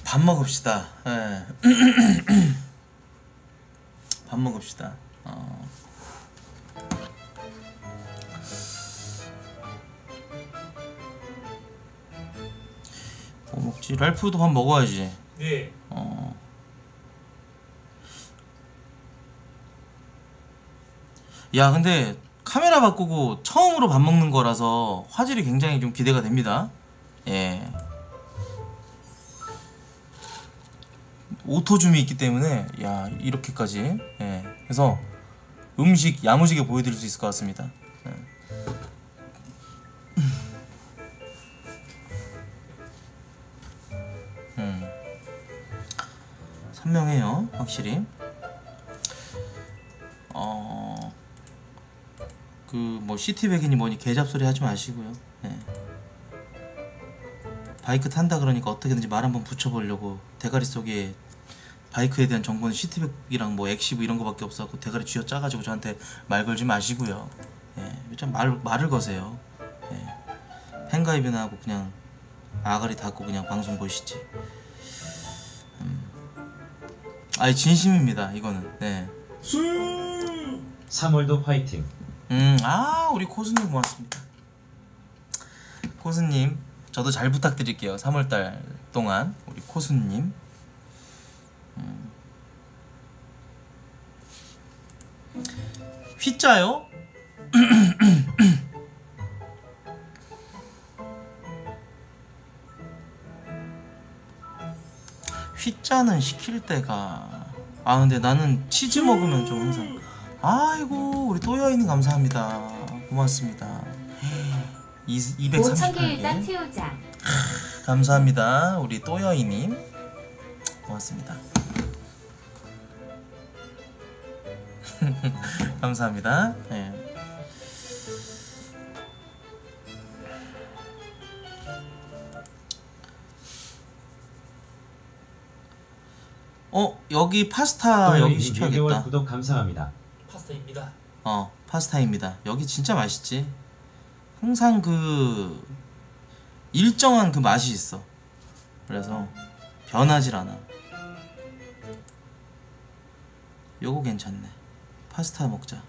밥 먹읍시다. 예. 밥 먹읍시다. 뭐 먹지? 랄프도 밥 먹어야지. 네. 야, 근데 카메라 바꾸고 처음으로 밥 먹는 거라서 화질이 굉장히 좀 기대가 됩니다. 예. 오토줌이 있기 때문에 야, 이렇게까지. 예. 그래서 음식 야무지게 보여드릴 수 있을 것 같습니다. 예. 선명해요, 확실히. 그 뭐 시티백이니 뭐니 개잡소리 하지 마시고요. 예. 바이크 탄다 그러니까 어떻게든지 말 한번 붙여보려고 대가리 속에 바이크에 대한 정보는 시티백이랑 뭐 엑시브 이런 거밖에 없어갖고 대가리 쥐어 짜가지고 저한테 말 걸지 마시고요. 예. 좀 말을 거세요. 예. 팬가입이나 하고 그냥 아가리 닫고 그냥 방송 보시지. 아니 진심입니다 이거는. 네. 3월도 화이팅. 우리 코스님 고맙습니다. 코스님 저도 잘 부탁드릴게요. 3월달 동안 우리 코스님. 휘짜요? 휘짜는 시킬 때가 근데 나는 치즈 먹으면 좀 항상 아이고 우리 또여인님 감사합니다. 고맙습니다. 5,000개 일단 238개 채우자. 감사합니다. 우리 또여인님 고맙습니다. 감사합니다. 네. 여기 파스타 여기 시켜야겠다. 6개월 구독 감사합니다. 파스타입니다. 파스타입니다. 여기 진짜 맛있지. 항상 그 일정한 그 맛이 있어. 그래서 변하질 않아. 요거 괜찮네. 파스타 먹자.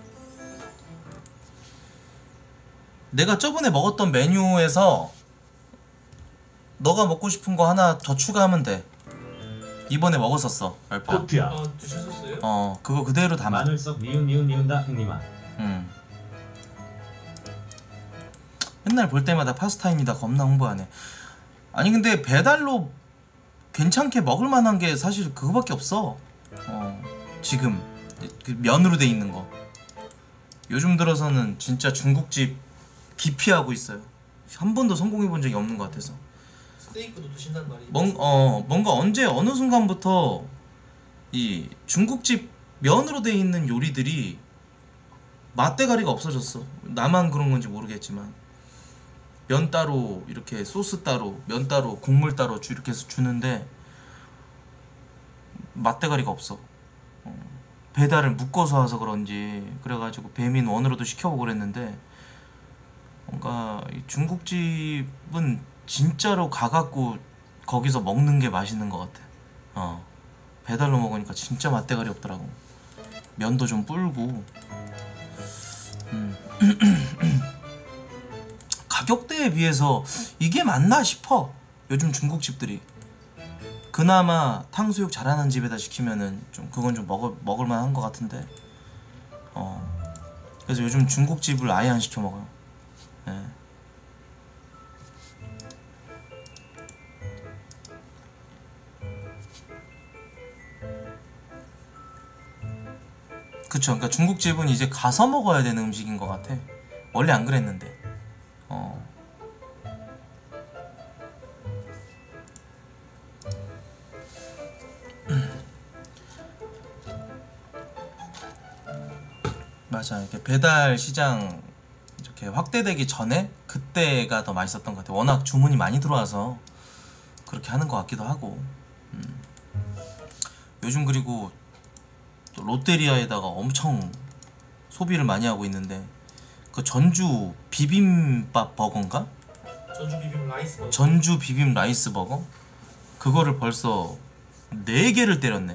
내가 저번에 먹었던 메뉴에서 너가 먹고 싶은 거 하나 더 추가하면 돼. 이번에 먹었었어, 알파. 코피야. 드셨었어요? 그거 그대로 담아. 마늘썩 니은다 행님아. 맨날 볼 때마다 파스타입니다. 겁나 홍보하네. 아니 근데 배달로 괜찮게 먹을 만한 게 사실 그거밖에 없어. 지금 그 면으로 돼 있는 거. 요즘 들어서는 진짜 중국집 기피하고 있어요. 한 번도 성공해 본 적이 없는 것 같아서. 스테이크도 드신다는 말이 뭔가 언제 어느 순간부터 이 중국집 면으로 돼 있는 요리들이 맛대가리가 없어졌어. 나만 그런 건지 모르겠지만 면 따로 이렇게 소스 따로 면 따로 국물 따로 이렇게 해서 주는데 맛대가리가 없어. 배달을 묶어서 와서 그런지 그래가지고 배민 원으로도 시켜보고 그랬는데 뭔가 이 중국집은 진짜로 가갖고 거기서 먹는 게 맛있는 것 같아. 배달로 먹으니까 진짜 맛대가리 없더라고. 면도 좀 불고. 가격대에 비해서 이게 맞나 싶어. 요즘 중국집들이 그나마 탕수육 잘하는 집에다 시키면은 좀 그건 좀 먹을만한 것 같은데. 그래서 요즘 중국집을 아예 안 시켜 먹어요. 네. 그쵸. 그러니까 중국집은 이제 가서 먹어야 되는 음식인 것 같아. 원래 안 그랬는데. 맞아. 이렇게 배달 시장 이렇게 확대되기 전에 그때가 더 맛있었던 것 같아. 워낙 주문이 많이 들어와서 그렇게 하는 것 같기도 하고. 요즘 그리고 또 롯데리아에다가 엄청 소비를 많이 하고 있는데 그 전주 비빔밥 버거인가? 전주 비빔 라이스 버거. 전주 비빔 라이스 버거? 그거를 벌써 4개를 때렸네.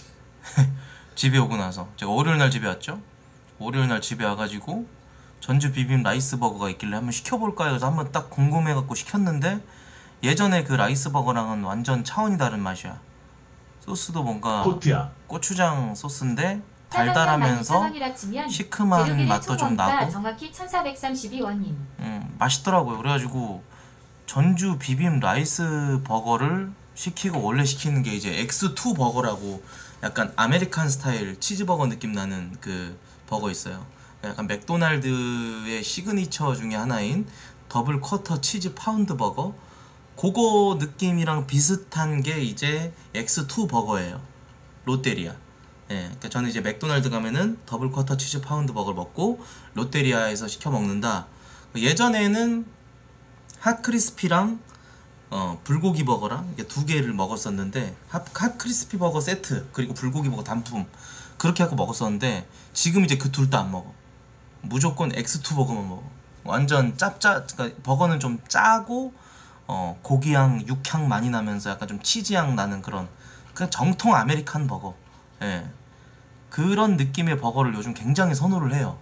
집에 오고 나서 제가 월요일날 집에 왔죠. 월요일날 집에 와가지고 전주 비빔 라이스 버거가 있길래 한번 시켜볼까 해서 한번 딱 궁금해갖고 시켰는데 예전에 그 라이스 버거랑은 완전 차원이 다른 맛이야. 소스도 뭔가 코트야. 고추장 소스인데 달달하면서 시큼한 맛도 좀 나고 정확히 1432원님. 맛있더라고요. 그래가지고 전주 비빔 라이스 버거를 시키고 원래 시키는 게 이제 X2 버거라고 약간 아메리칸 스타일 치즈버거 느낌 나는 그 버거 있어요. 약간 맥도날드의 시그니처 중에 하나인 더블 쿼터 치즈 파운드 버거, 그거 느낌이랑 비슷한 게 이제 X2 버거예요. 롯데리아. 예, 그러니까 저는 이제 맥도날드 가면은 더블 쿼터 치즈 파운드 버거를 먹고 롯데리아에서 시켜 먹는다. 예전에는 핫 크리스피랑 불고기 버거랑 이게 2개를 먹었었는데 핫 크리스피 버거 세트 그리고 불고기 버거 단품 그렇게 하고 먹었었는데 지금 이제 그 둘 다 안 먹어. 무조건 X2 버거만 먹어. 완전 그러니까 버거는 좀 짜고 고기향, 육향 많이 나면서 약간 좀 치즈향 나는 그런 정통 아메리칸 버거. 예. 그런 느낌의 버거를 요즘 굉장히 선호를 해요.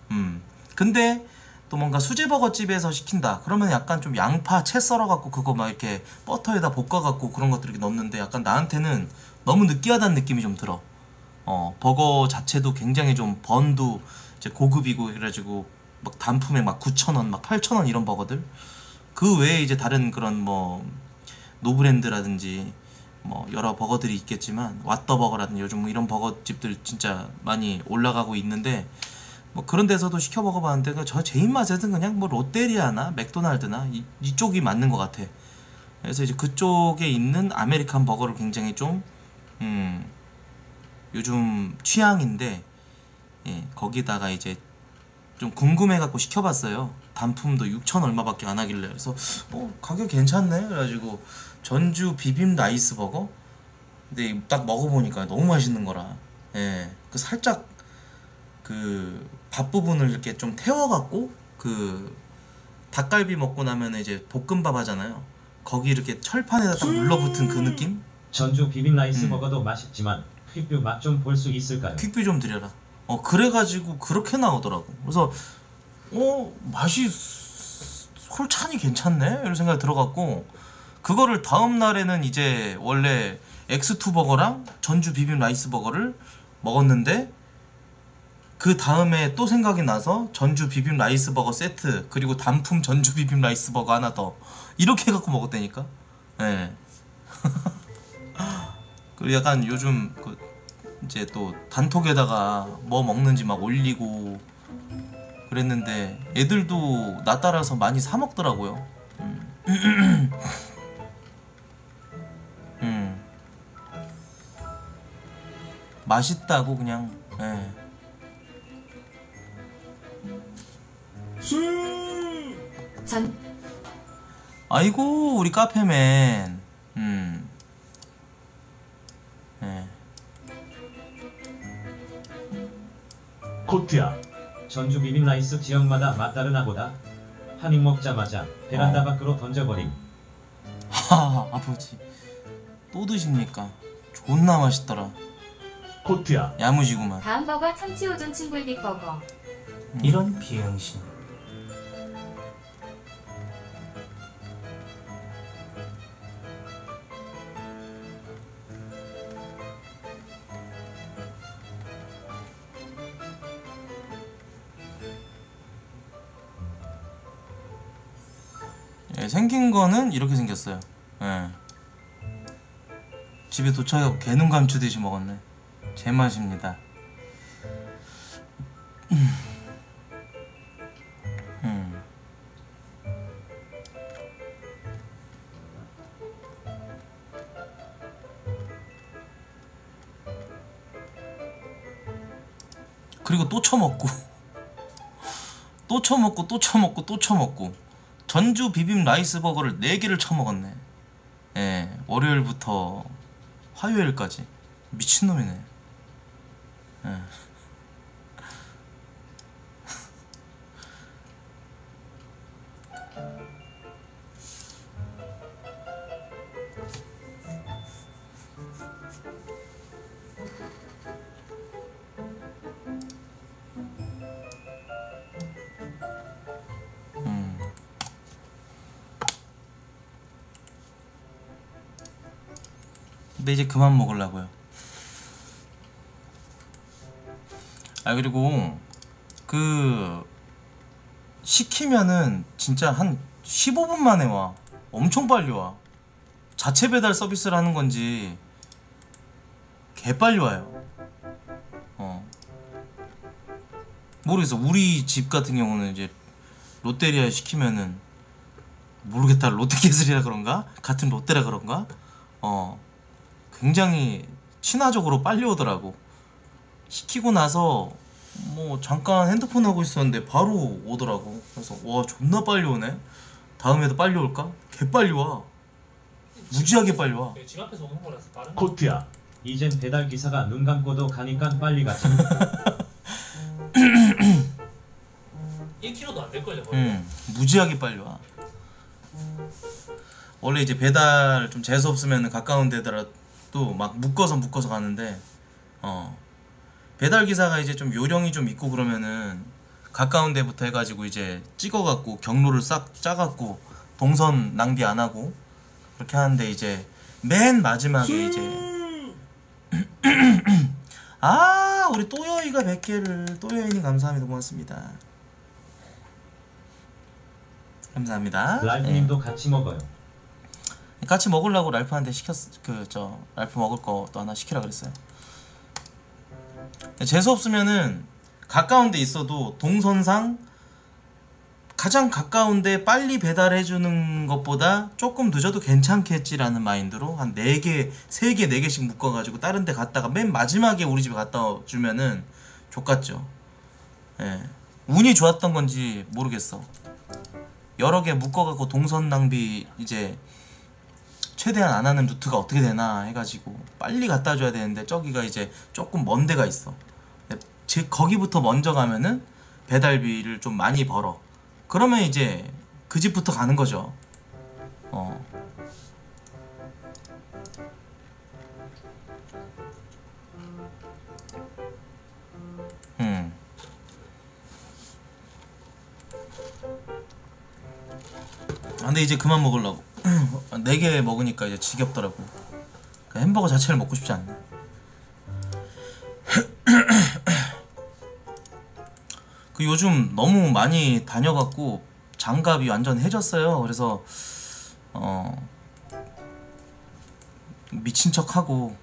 근데 또 뭔가 수제버거집에서 시킨다 그러면 약간 좀 양파 채 썰어갖고 그거 막 이렇게 버터에다 볶아갖고 그런 것들 이렇게 넣는데 약간 나한테는 너무 느끼하다는 느낌이 좀 들어. 버거 자체도 굉장히 좀 번도 이제 고급이고 그래가지고 막 단품에 막 9,000원 막 8,000원 이런 버거들 그 외에 이제 다른 그런 뭐 노브랜드라든지 뭐 여러 버거들이 있겠지만 왓더버거라든지 요즘 뭐 이런 버거집들 진짜 많이 올라가고 있는데 뭐 그런 데서도 시켜 먹어봤는데 제 입맛에는 그냥 뭐 롯데리아나 맥도날드나 이쪽이 맞는 것 같아. 그래서 이제 그쪽에 있는 아메리칸 버거를 굉장히 좀 요즘 취향인데 예, 거기다가 이제 좀 궁금해갖고 시켜봤어요. 단품도 6천 얼마밖에 안 하길래 그래서 가격 괜찮네 그래가지고 전주 비빔 라이스 버거 근데 딱 먹어보니까 너무 맛있는 거라. 예, 그 살짝 그 밥 부분을 이렇게 좀 태워갖고 그 닭갈비 먹고 나면 이제 볶음밥 하잖아요. 거기 이렇게 철판에다 딱 눌러붙은 그 느낌? 전주 비빔 라이스 버거도 맛있지만 퀵뷰 맛 좀 볼 수 있을까요? 퀵뷰 좀 드려라. 그래가지고 그렇게 나오더라고. 그래서 맛이 솔찬히 괜찮네 이런 생각이 들어갖고 그거를 다음 날에는 이제 원래 X2 버거랑 전주 비빔 라이스 버거를 먹었는데 그 다음에 또 생각이 나서 전주 비빔 라이스 버거 세트 그리고 단품 전주 비빔 라이스 버거 하나 더 이렇게 해갖고 먹었다니까. 예. 그리고 약간 요즘 그 이제 또 단톡에다가 뭐 먹는지 막 올리고 그랬는데 애들도 나 따라서 많이 사 먹더라고요. 맛있다고 그냥. 예. 전 아이고 우리 카페맨. 예. 코트야. 전주 비빔 라이스 지역마다 맛 다르나 보다. 한 입 먹자마자 베란다 밖으로 던져버림. 하 아버지 또 드십니까? 존나 맛있더라. 코트야. 야무지구만. 다음 버거 참치우둔 칭불빅 버거. 이런 비응신. 예, 생긴 거는 이렇게 생겼어요. 예. 집에 도착하고 개눈 감추듯이 먹었네. 제 맛입니다. 그리고 또 처먹고 또 처먹고 또 처먹고 또 처먹고 전주 비빔 라이스 버거를 4개를 처먹었네. 예, 월요일부터 화요일까지 미친놈이네. 예. 근데 이제 그만 먹으려고요. 아 그리고 그 시키면은 진짜 한 15분 만에 와. 엄청 빨리 와. 자체 배달 서비스를 하는 건지 개 빨리 와요. 모르겠어. 우리 집 같은 경우는 이제 롯데리아 시키면은 모르겠다. 롯데캐슬이라 그런가? 같은 롯데라 그런가? 굉장히 친화적으로 빨리 오더라고. 시키고 나서 뭐 잠깐 핸드폰 하고 있었는데 바로 오더라고. 그래서 와 존나 빨리 오네. 다음에도 빨리 올까? 개 빨리 와. 무지하게 빨리 와. 집 앞에서 오는 거라서 빠른. 코트야. 이젠 배달 기사가 눈 감고도 가니까 빨리 가지. 1km도 안 될걸요 거의. 무지하게 빨리 와. 원래 이제 배달 좀 재수 없으면 가까운 데더라도 막 묶어서 가는데 배달 기사가 이제 좀 요령이 좀 있고 그러면은 가까운 데부터 해가지고 이제 찍어갖고 경로를 싹 짜갖고 동선 낭비 안 하고 그렇게 하는데 이제 맨 마지막에 이제 아 우리 또여이가 100개를 또여이님 감사합니다. 고맙습니다. 감사합니다. 라이프님도 같이 먹어요. 같이 먹으려고 랄프한테 랄프 먹을 거 또 하나 시키라 그랬어요. 재수 없으면은 가까운 데 있어도 동선상 가장 가까운데 빨리 배달해 주는 것보다 조금 늦어도 괜찮겠지라는 마인드로 한 4개, 3개, 4개씩 묶어 가지고 다른 데 갔다가 맨 마지막에 우리 집에 갖다 주면은 족같죠. 예. 운이 좋았던 건지 모르겠어. 여러 개 묶어 갖고 동선 낭비 이제 최대한 안 하는 루트가 어떻게 되나 해가지고 빨리 갖다 줘야 되는데 저기가 이제 조금 먼 데가 있어. 거기부터 먼저 가면은 배달비를 좀 많이 벌어. 그러면 이제 그 집부터 가는 거죠. 근데 이제 그만 먹으려고. 4개 먹으니까 이제 지겹더라고. 햄버거 자체를 먹고 싶지 않네. 그 요즘 너무 많이 다녀갖고 장갑이 완전 해졌어요. 그래서 미친 척하고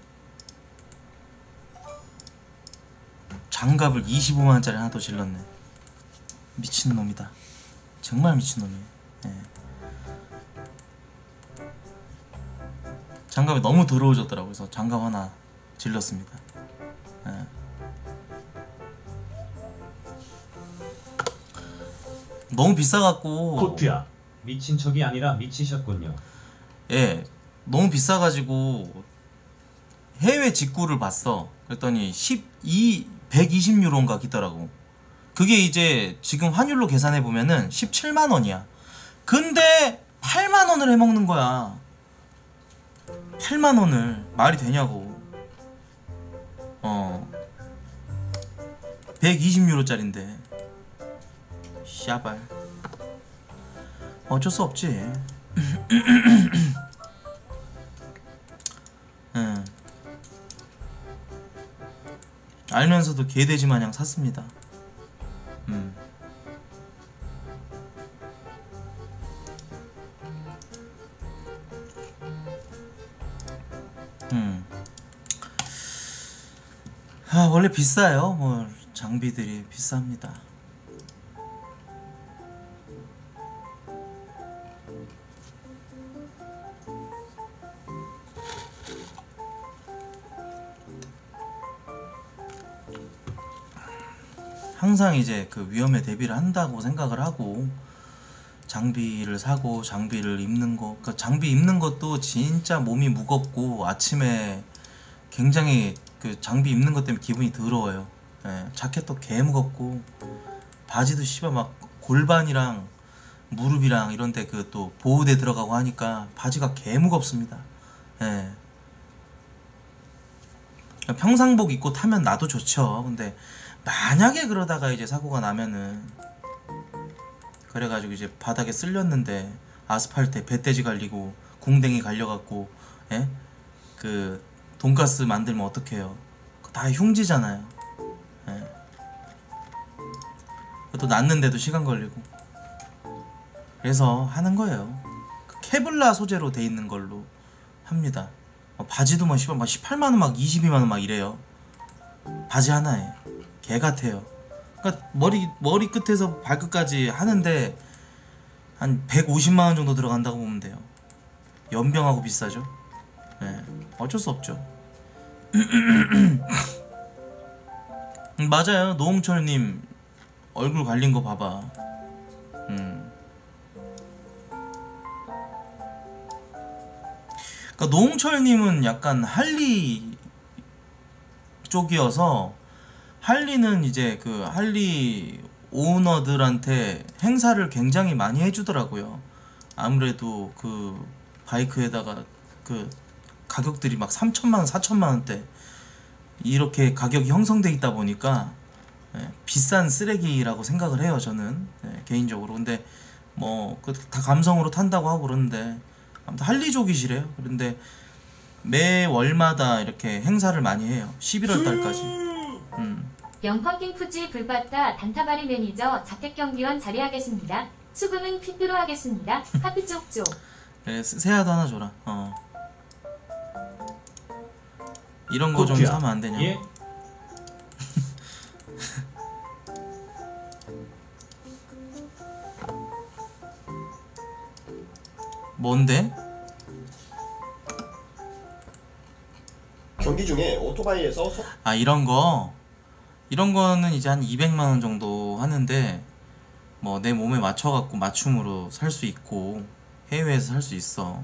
장갑을 25만원짜리 하나 더 질렀네. 미친놈이다. 정말 미친놈이에요. 예. 장갑이 너무 더러워졌더라고요. 그래서 장갑 하나 질렀습니다. 예. 너무 비싸갖고. 코트야. 미친 척이 아니라 미치셨군요. 예, 너무 비싸가지고 해외 직구를 봤어. 그랬더니 120유로인가 기더라고. 그게 이제 지금 환율로 계산해 보면은 17만 원이야. 근데 8만 원을 해먹는 거야. 8만 원을 말이 되냐고. 120유로짜린데. 샤발. 어쩔 수 없지. 응. 알면서도 개돼지 마냥 샀습니다. 원래 비싸요. 뭐 장비들이 비쌉니다. 항상 이제 그 위험에 대비를 한다고 생각을 하고 장비를 사고 장비를 입는 거. 그 장비 입는 것도 진짜 몸이 무겁고 아침에 굉장히 그 장비 입는 것 때문에 기분이 더러워요. 예, 자켓도 개 무겁고 바지도 씨발 막 골반이랑 무릎이랑 이런데 그 또 보호대 들어가고 하니까 바지가 개 무겁습니다. 예. 평상복 입고 타면 나도 좋죠. 근데 만약에 그러다가 이제 사고가 나면은 그래가지고 이제 바닥에 쓸렸는데 아스팔트에 배돼지 갈리고 궁뎅이 갈려갖고 예? 그 돈가스 만들면 어떡해요. 그거 다 흉지잖아요. 예. 그것도 낳는데도 시간 걸리고. 그래서 하는 거예요. 그 케블라 소재로 돼 있는 걸로 합니다. 바지도 막 18만원 막 22만원 막 이래요. 바지 하나에 개 같아요. 그러니까 머리 끝에서 발끝까지 하는데 한 150만원 정도 들어간다고 보면 돼요. 연병하고 비싸죠. 예, 어쩔 수 없죠. 맞아요. 노홍철님 얼굴 갈린 거 봐봐. 그러니까 노홍철님은 약간 할리 쪽이어서, 할리는 이제 그 할리 오너들한테 행사를 굉장히 많이 해주더라고요. 아무래도 그 바이크에다가 그 가격들이 막 3천만원 4천만원대 이렇게 가격이 형성돼 있다 보니까 비싼 쓰레기라고 생각을 해요, 저는. 개인적으로. 근데 뭐 그 다 감성으로 탄다고 하고 그러는데 아무튼 할리족이시래요. 그런데 매월마다 이렇게 행사를 많이 해요. 11월 달까지. 영펀팅 푸지 불봤다 단타바리 매니저 자택경비원 자리하겠습니다. 수금은 퀵으로 하겠습니다. 카피 쪽쪽. 그래, 새야도 하나 줘라. 이런 거 좀 코트야. 사면 안 되냐? 예? 뭔데? 경기 중에 오토바이에서 아, 이런 거는 이제 한 200만원 정도 하는데, 뭐 내 몸에 맞춰갖고 맞춤으로 살 수 있고 해외에서 살 수 있어.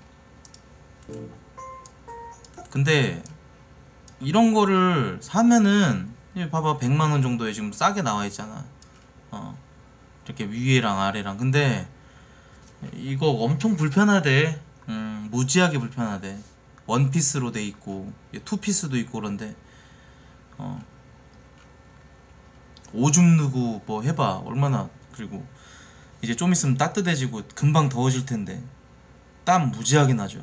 근데 이런 거를 사면은 봐봐, 100만원 정도에 지금 싸게 나와 있잖아. 이렇게 위에랑 아래랑. 근데 이거 엄청 불편하대. 무지하게 불편하대. 원피스로 돼 있고 투피스도 있고. 그런데 오줌 누고 뭐 해봐 얼마나. 그리고 이제 좀 있으면 따뜻해지고 금방 더워질 텐데 땀 무지하게 나죠.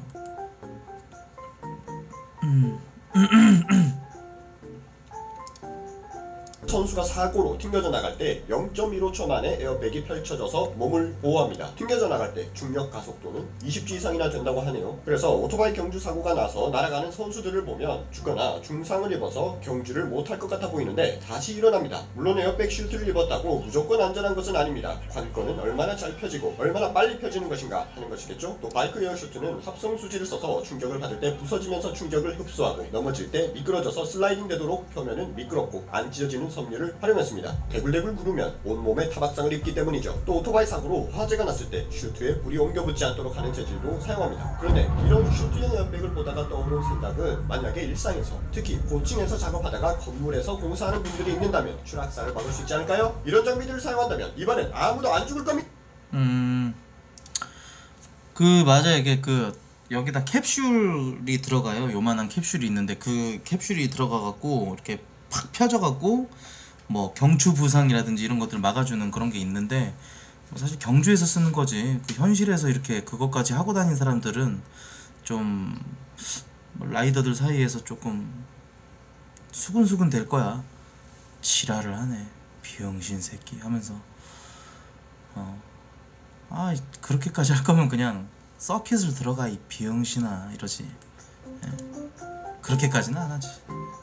선수가 사고로 튕겨져 나갈 때 0.15초 만에 에어백이 펼쳐져서 몸을 보호합니다. 튕겨져 나갈 때 중력 가속도는 20G 이상이나 된다고 하네요. 그래서 오토바이 경주 사고가 나서 날아가는 선수들을 보면 죽거나 중상을 입어서 경주를 못할 것 같아 보이는데 다시 일어납니다. 물론 에어백 슈트를 입었다고 무조건 안전한 것은 아닙니다. 관건은 얼마나 잘 펴지고 얼마나 빨리 펴지는 것인가 하는 것이겠죠. 또 바이크 에어 슈트는 합성 수지를 써서 충격을 받을 때 부서지면서 충격을 흡수하고 넘어질 때 미끄러져서 슬라이딩 되도록 표면은 미끄럽고 안 찢어지는 섬유를 활용했습니다. 대굴대굴 구르면 온몸에 타박상을 입기 때문이죠. 또 오토바이 사고로 화재가 났을 때 슈트에 불이 옮겨붙지 않도록 하는 재질도 사용합니다. 그런데 이런 슈트형 에어백을 보다가 떠오른 생각은, 만약에 일상에서 특히 고층에서 작업하다가 건물에서 공사하는 분들이 있는다면 추락사를 막을 수 있지 않을까요? 이런 장비들을 사용한다면 이번엔 아무도 안 죽을 겁니다. 맞아요. 이게 여기다 캡슐이 들어가요. 요만한 캡슐이 있는데 그 캡슐이 들어가갖고 이렇게 팍 펴져갖고 뭐 경추 부상이라든지 이런 것들을 막아주는 그런 게 있는데, 뭐 사실 경주에서 쓰는 거지. 그 현실에서 이렇게 그것까지 하고 다니는 사람들은 좀 뭐 라이더들 사이에서 조금 수근수근 될 거야. 지랄을 하네 비영신 새끼 하면서. 그렇게까지 할 거면 그냥 서킷을 들어가 이 비영신아 이러지. 그렇게까지는 안 하지.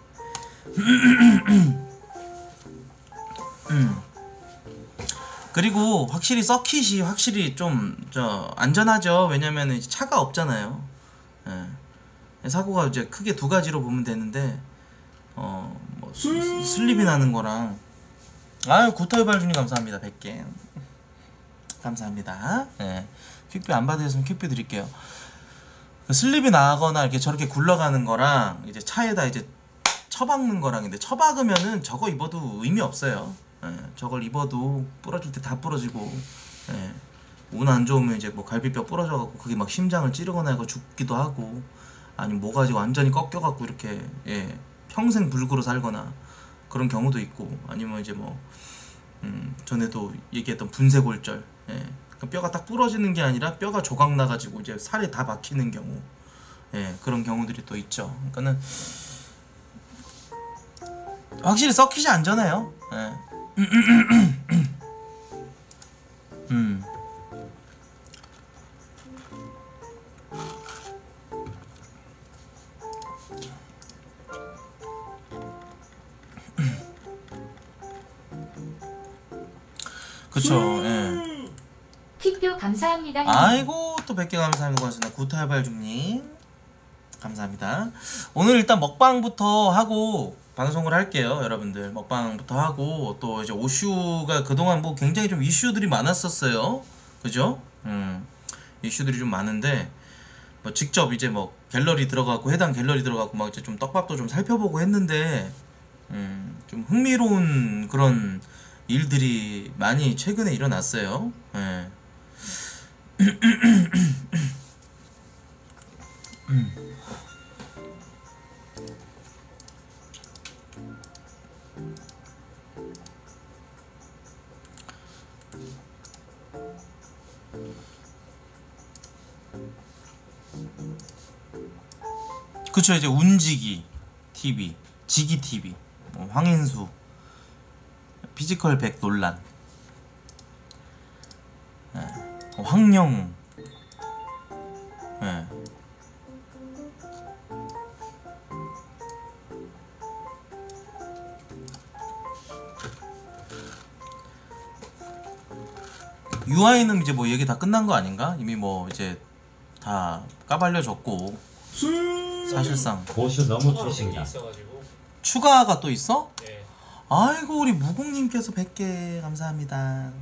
그리고 확실히 서킷이 확실히 좀 안전하죠. 왜냐면 이제 차가 없잖아요. 사고가 이제 크게 두 가지로 보면 되는데, 뭐 슬립이 나는 거랑. 아유, 구터이 발주님 감사합니다. 100개 감사합니다. 퀵뷰 안 받으셨으면 퀵뷰 드릴게요. 그 슬립이 나거나 이렇게 저렇게 굴러가는 거랑 이제 차에다 이제 처박는 거랑, 근데 처박으면은 저거 입어도 의미 없어요. 저걸 입어도 부러질 때 다 부러지고, 운 안 좋으면 이제 뭐 갈비뼈 부러져갖고 그게 막 심장을 찌르거나 해서 죽기도 하고, 아니면 모가지 완전히 꺾여갖고 이렇게 평생 불구로 살거나 그런 경우도 있고, 아니면 이제 뭐 전에도 얘기했던 분쇄골절, 그러니까 뼈가 딱 부러지는 게 아니라 뼈가 조각 나가지고 이제 살에 다 박히는 경우, 예, 그런 경우들이 또 있죠. 그러니까는 확실히 서킷이 안전해요. 예. 그쵸. 예. 킥뷰 감사합니다. 아이고 또 100개 감사합니다. 고맙습니다. 구탈발중님 감사합니다. 오늘 일단 먹방부터 하고 방송을 할게요. 여러분들 먹방부터 하고 또 이제 오슈가 그동안 뭐 굉장히 좀 이슈들이 많았었어요. 그죠? 이슈들이 좀 많은데 뭐 직접 이제 뭐 갤러리 들어가고 해당 갤러리 들어가고 막 이제 좀 떡밥도 좀 살펴보고 했는데 좀 흥미로운 그런 일들이 많이 최근에 일어났어요. 예. 그쵸. 이제 운지기 TV, 지기 TV, 황인수, 피지컬 100 논란, 예. 황령, 예. UI는 이제 뭐 얘기 다 끝난 거 아닌가? 이미 뭐 이제 다 까발려졌고 사실상 고슈 너무 추가로 패신다. 있어가지고. 추가가 또 있어? 네. 아이고 우리 무공님께서 100개 감사합니다.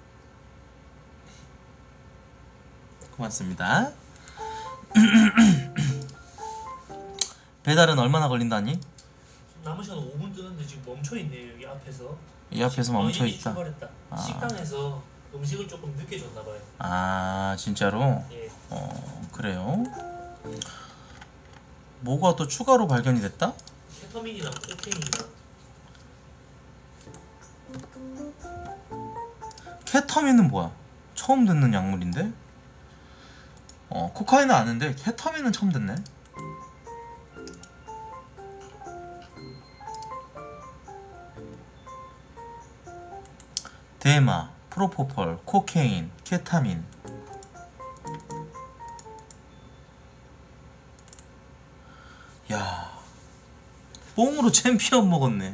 고맙습니다. 배달은 얼마나 걸린다니? 남은 시간 5분 뜨는데 지금 멈춰 있네요 여기 앞에서. 이 앞에서 멈춰 이미 있다. 출발했다. 아. 식당에서 음식을 조금 늦게 줬나 봐요. 아 진짜로? 예. 그래요? 뭐가 또 추가로 발견이 됐다? 케터민이나 코케인이나. 케타민은 뭐야? 처음 듣는 약물인데? 코카인은 아는데 케타민은 처음 듣네. 대마, 프로포폴, 코케인, 케타민. 야, 뽕으로 챔피언 먹었네.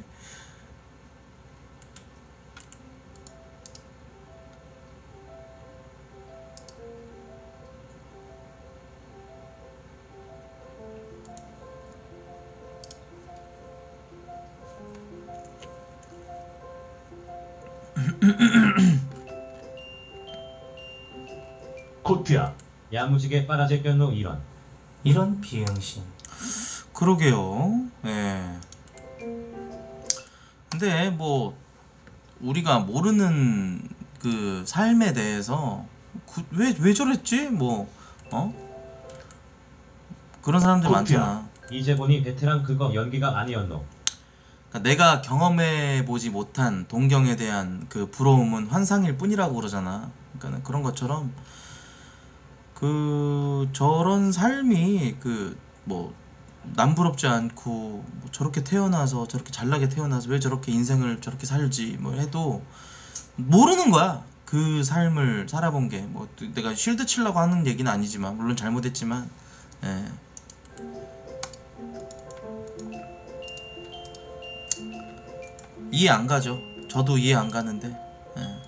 코트야. 야무지게 빨아제 껴놓 이런 비응신. 그러게요. 예. 근데 뭐 우리가 모르는 그 삶에 대해서 왜 저랬지? 뭐 그런 사람들 코트야. 많잖아. 이제 보니 베테랑 그거 연기가 아니었노. 그러니까 내가 경험해 보지 못한 동경에 대한 그 부러움은 환상일 뿐이라고 그러잖아. 그러니까 그런 것처럼 그 저런 삶이 그 뭐 남부럽지 않고 뭐 저렇게 태어나서 저렇게 잘나게 태어나서 왜 저렇게 인생을 저렇게 살지 뭐 해도 모르는 거야. 그 삶을 살아본 게 뭐 내가 쉴드 치려고 하는 얘기는 아니지만 물론 잘못했지만 예. 이해 안 가죠. 저도 이해 안 가는데 예.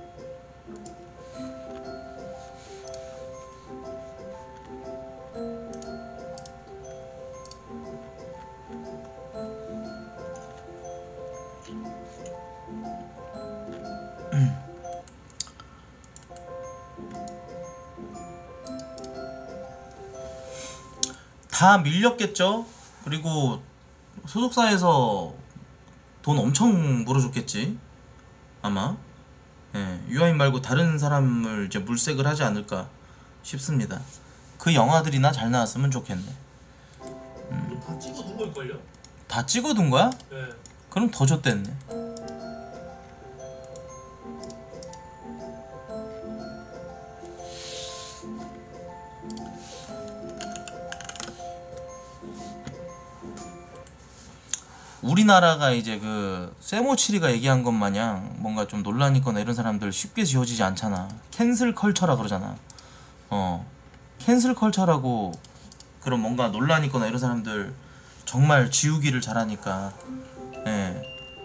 다 밀렸겠죠. 그리고 소속사에서 돈 엄청 물어줬겠지 아마. 예, 유아인 말고 다른 사람을 이제 물색을 하지 않을까 싶습니다. 그 영화들이나 잘 나왔으면 좋겠네. 이거 다 찍어둔 걸걸요? 다 찍어둔 거야? 네. 그럼 더 줬댔네. 우리나라가 이제 그 세모치리가 얘기한 것 마냥 뭔가 좀 논란이 있거나 이런 사람들 쉽게 지워지지 않잖아. 캔슬 컬처라 그러잖아. 캔슬 컬처라고 그런 뭔가 논란이 있거나 이런 사람들 정말 지우기를 잘하니까. 예.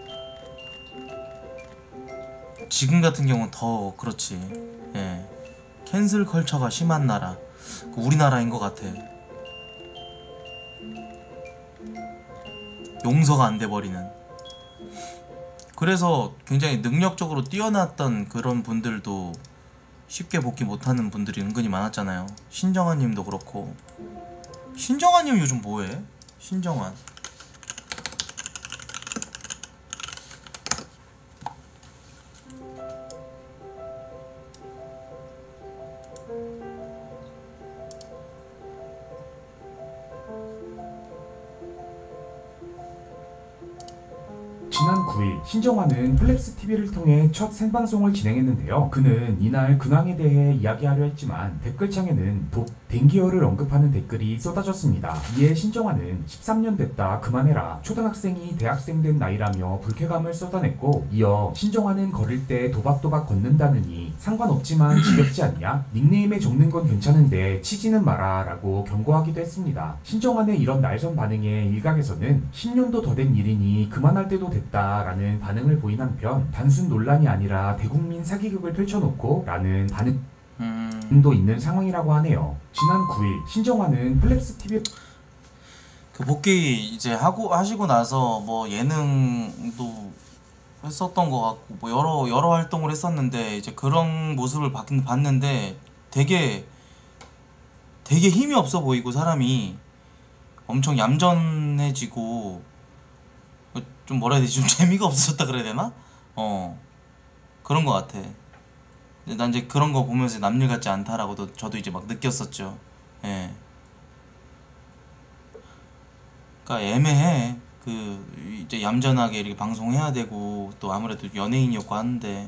지금 같은 경우는 더 그렇지. 예. 캔슬 컬처가 심한 나라 그 우리나라인 것 같아. 용서가 안 돼버리는. 그래서 굉장히 능력적으로 뛰어났던 그런 분들도 쉽게 복귀 못하는 분들이 은근히 많았잖아요. 신정환님도 그렇고. 신정환님 요즘 뭐해? 신정환 지난 9일 신정환은 플렉스 TV를 통해 첫 생방송을 진행했는데요. 그는 이날 근황에 대해 이야기하려 했지만 댓글창에는 독, 댕기어를 언급하는 댓글이 쏟아졌습니다. 이에 신정환은 13년 됐다 그만해라, 초등학생이 대학생 된 나이라며 불쾌감을 쏟아냈고, 이어 신정환은 걸을 때 도박도박 걷는다느니 상관없지만 지겹지 않냐? 닉네임에 적는 건 괜찮은데 치지는 마라 라고 경고하기도 했습니다. 신정환의 이런 날선 반응에 일각에서는 10년도 더 된 일이니 그만할 때도 됐다 라는 반응을 보인 한편, 단순 논란이 아니라 대국민 사기극을 펼쳐놓고 라는 반응도 있는 상황이라고 하네요. 지난 9일 신정환은 플렉스 TV 그 복귀 이제 하시고 나서 뭐 예능도 했었던 것 같고 뭐 여러 활동을 했었는데 이제 그런 모습을 봤는데 되게 힘이 없어 보이고 사람이 엄청 얌전해지고 좀 뭐라 해야 되지? 좀 재미가 없었다 그래야 되나? 그런 것 같아. 난 이제 그런 거 보면서 남일 같지 않다라고도 저도 이제 막 느꼈었죠. 예. 그러니까 애매해. 그 이제 얌전하게 이렇게 방송해야 되고 또 아무래도 연예인이었고 하는데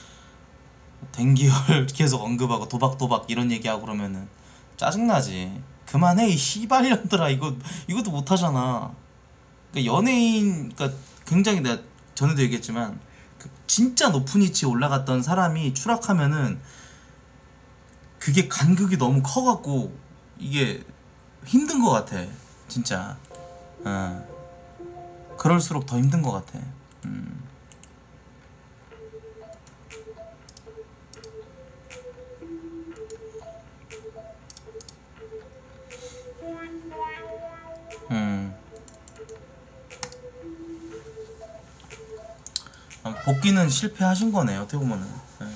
댕기열 계속 언급하고 도박 이런 얘기하고 그러면은 짜증나지. 그만해 이 씨발년들아. 이것도 못하잖아. 그러니까 연예인, 그러니까 굉장히 내가 전에도 얘기했지만 그 진짜 높은 위치에 올라갔던 사람이 추락하면은 그게 간극이 너무 커갖고 이게 힘든 것 같아 진짜. 그럴수록 더 힘든 것 같아. 복귀는 실패하신 거네요 어떻게 보면은. 예.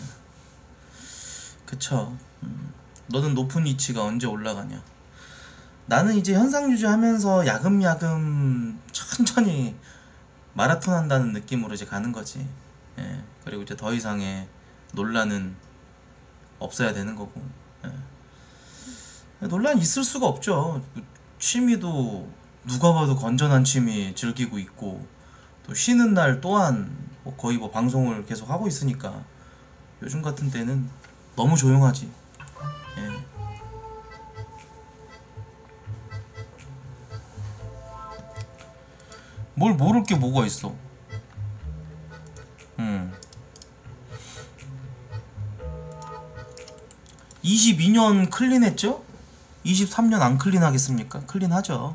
그쵸. 너는 높은 위치가 언제 올라가냐. 나는 이제 현상 유지하면서 야금야금 천천히 마라톤 한다는 느낌으로 이제 가는 거지. 예. 그리고 이제 더 이상의 논란은 없어야 되는 거고. 예. 논란 있을 수가 없죠. 취미도 누가 봐도 건전한 취미 즐기고 있고 또 쉬는 날 또한 뭐 거의 뭐 방송을 계속 하고 있으니까 요즘 같은 때는 너무 조용하지. 예. 뭘 모를 게 뭐가 있어. 22년 클린했죠? 23년 안 클린하겠습니까? 클린하죠.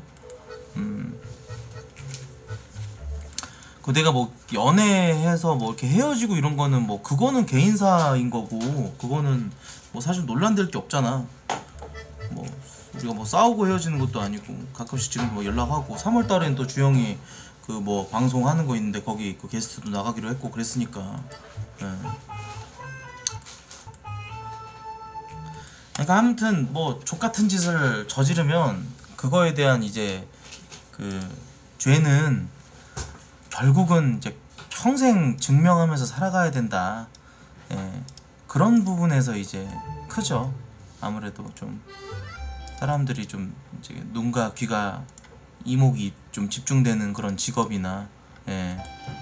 그 내가 뭐 연애해서 뭐 이렇게 헤어지고 이런 거는 뭐 그거는 개인사인 거고 그거는 뭐 사실 논란될 게 없잖아. 뭐 우리가 뭐 싸우고 헤어지는 것도 아니고 가끔씩 지금 뭐 연락하고 3월 달엔 또 주영이 그 뭐 방송하는 거 있는데 거기 그 게스트도 나가기로 했고 그랬으니까. 예. 그러니까 아무튼 뭐 족같은 짓을 저지르면 그거에 대한 이제 그 죄는 결국은 이제 평생 증명하면서 살아가야 된다. 예. 그런 부분에서 이제 크죠. 아무래도 좀 사람들이 좀 이제 눈과 귀가 이목이 좀 집중되는 그런 직업이나 예.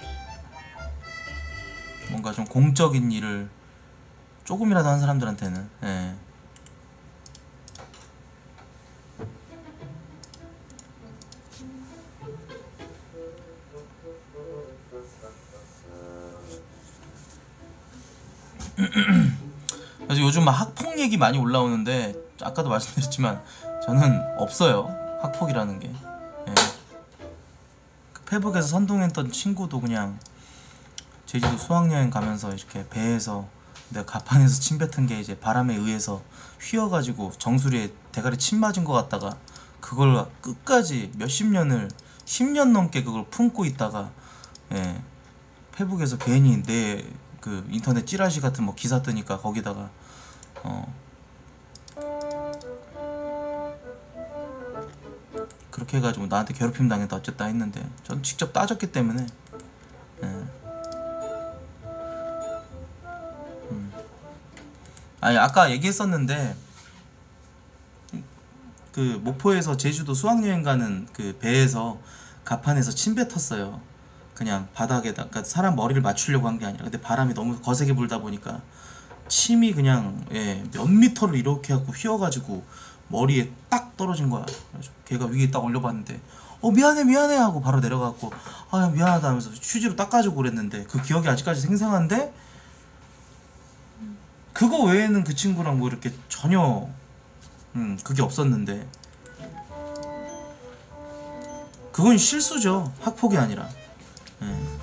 뭔가 좀 공적인 일을 조금이라도 한 사람들한테는 예. 그래서 요즘 막 학폭 얘기 많이 올라오는데 아까도 말씀드렸지만 저는 없어요. 학폭이라는 게. 예. 그 페북에서 선동했던 친구도 그냥 제주도 수학여행 가면서 이렇게 배에서 내가 가판에서 침 뱉은 게 이제 바람에 의해서 휘어가지고 정수리에 대가리 침 맞은 것 같다가 그걸 끝까지 몇십 년을 10년 넘게 그걸 품고 있다가 예. 페북에서 괜히 내 그 인터넷 찌라시 같은 뭐 기사 뜨니까 거기다가 그렇게 해가지고 나한테 괴롭힘 당했다 어쨌다 했는데 전 직접 따졌기 때문에 예. 아니 아까 얘기했었는데 그 목포에서 제주도 수학여행 가는 그 배에서 가판에서 침 뱉었어요. 그냥 바닥에다 그러니까 사람 머리를 맞추려고 한 게 아니라 근데 바람이 너무 거세게 불다 보니까 침이 그냥 예, 몇 미터를 이렇게 하고 휘어가지고 머리에 딱 떨어진 거야. 그래서 걔가 위에 딱 올려봤는데 미안해 하고 바로 내려가고 아 미안하다 하면서 휴지로 닦아주고 그랬는데 그 기억이 아직까지 생생한데 그거 외에는 그 친구랑 뭐 이렇게 전혀 그게 없었는데 그건 실수죠. 학폭이 아니라. 예.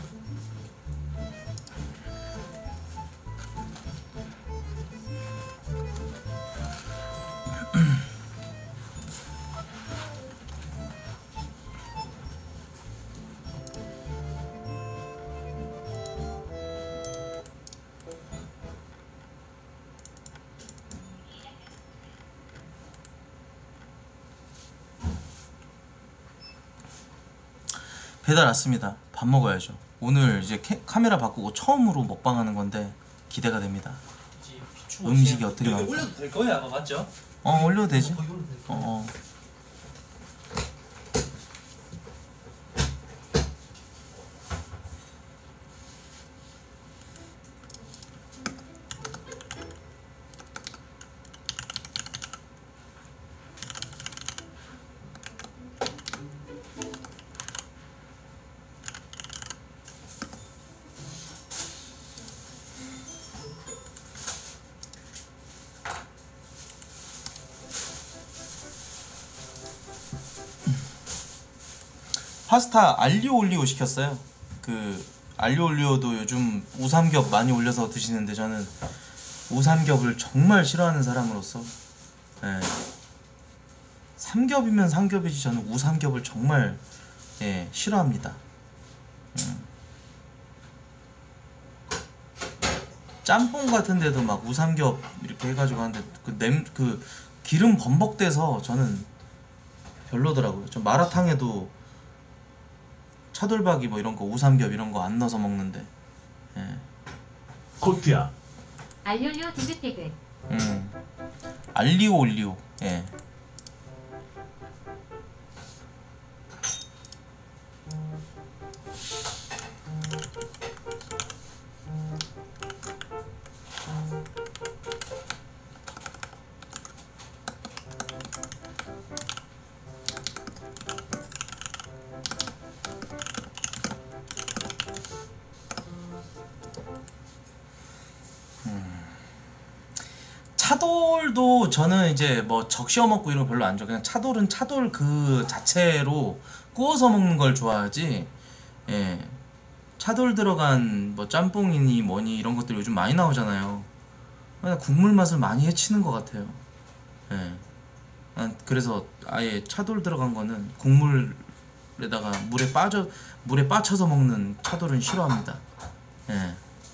배달 왔습니다. 밥 먹어야죠. 오늘 이제 카메라 바꾸고 처음으로 먹방하는 건데 기대가 됩니다. 이제 비추고 음식이 있어요. 어떻게 여기 나올까? 올려도 될 거예요 아마 맞죠? 올려도 되지? 거기 올려도 될 거예요. 파스타 알리오 올리오 시켰어요. 그 알리오 올리오도 요즘 우삼겹 많이 올려서 드시는데 저는 우삼겹을 정말 싫어하는 사람으로서 예. 삼겹이면 삼겹이지 저는 우삼겹을 정말 예, 싫어합니다. 짬뽕 같은데도 막 우삼겹 이렇게 해가지고 하는데 그 기름 범벅돼서 저는 별로더라고요. 저 마라탕에도 차돌박이 뭐 이런 거 우삼겹 이런 거 안 넣어서 먹는데 예. 코트야. 알료료 디귿디귿. 알리오 올리오 예. 차돌도 저는 이제 뭐 적셔 먹고 이런 거 별로 안 좋아. 그냥 차돌은 차돌 그 자체로 구워서 먹는 걸 좋아하지. 예. 차돌 들어간 뭐 짬뽕이니 뭐니 이런 것들 요즘 많이 나오잖아요. 그냥 국물 맛을 많이 해치는 것 같아요. 예. 그래서 아예 차돌 들어간 거는 국물에다가 물에 빠쳐서 먹는 차돌은 싫어합니다. 예.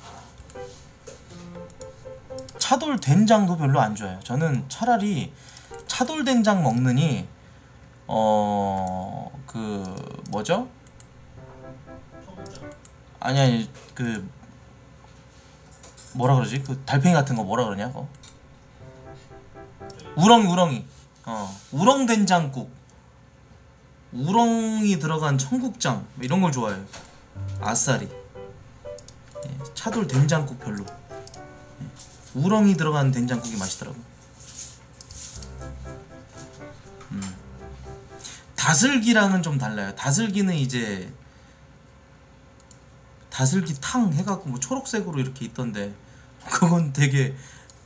차돌 된장도 별로 안 좋아해요. 저는 차라리 차돌 된장 먹느니 그 뭐죠? 청국장. 아니 그 뭐라 그러지? 그 달팽이 같은 거 뭐라 그러냐? 그거? 우렁이 우렁 된장국, 우렁이 들어간 청국장 이런 걸 좋아해요. 아싸리. 예, 차돌 된장국 별로. 우렁이 들어간 된장국이 맛있더라고. 다슬기랑은 좀 달라요. 다슬기는 이제 다슬기 탕 해갖고 뭐 초록색으로 이렇게 있던데 그건 되게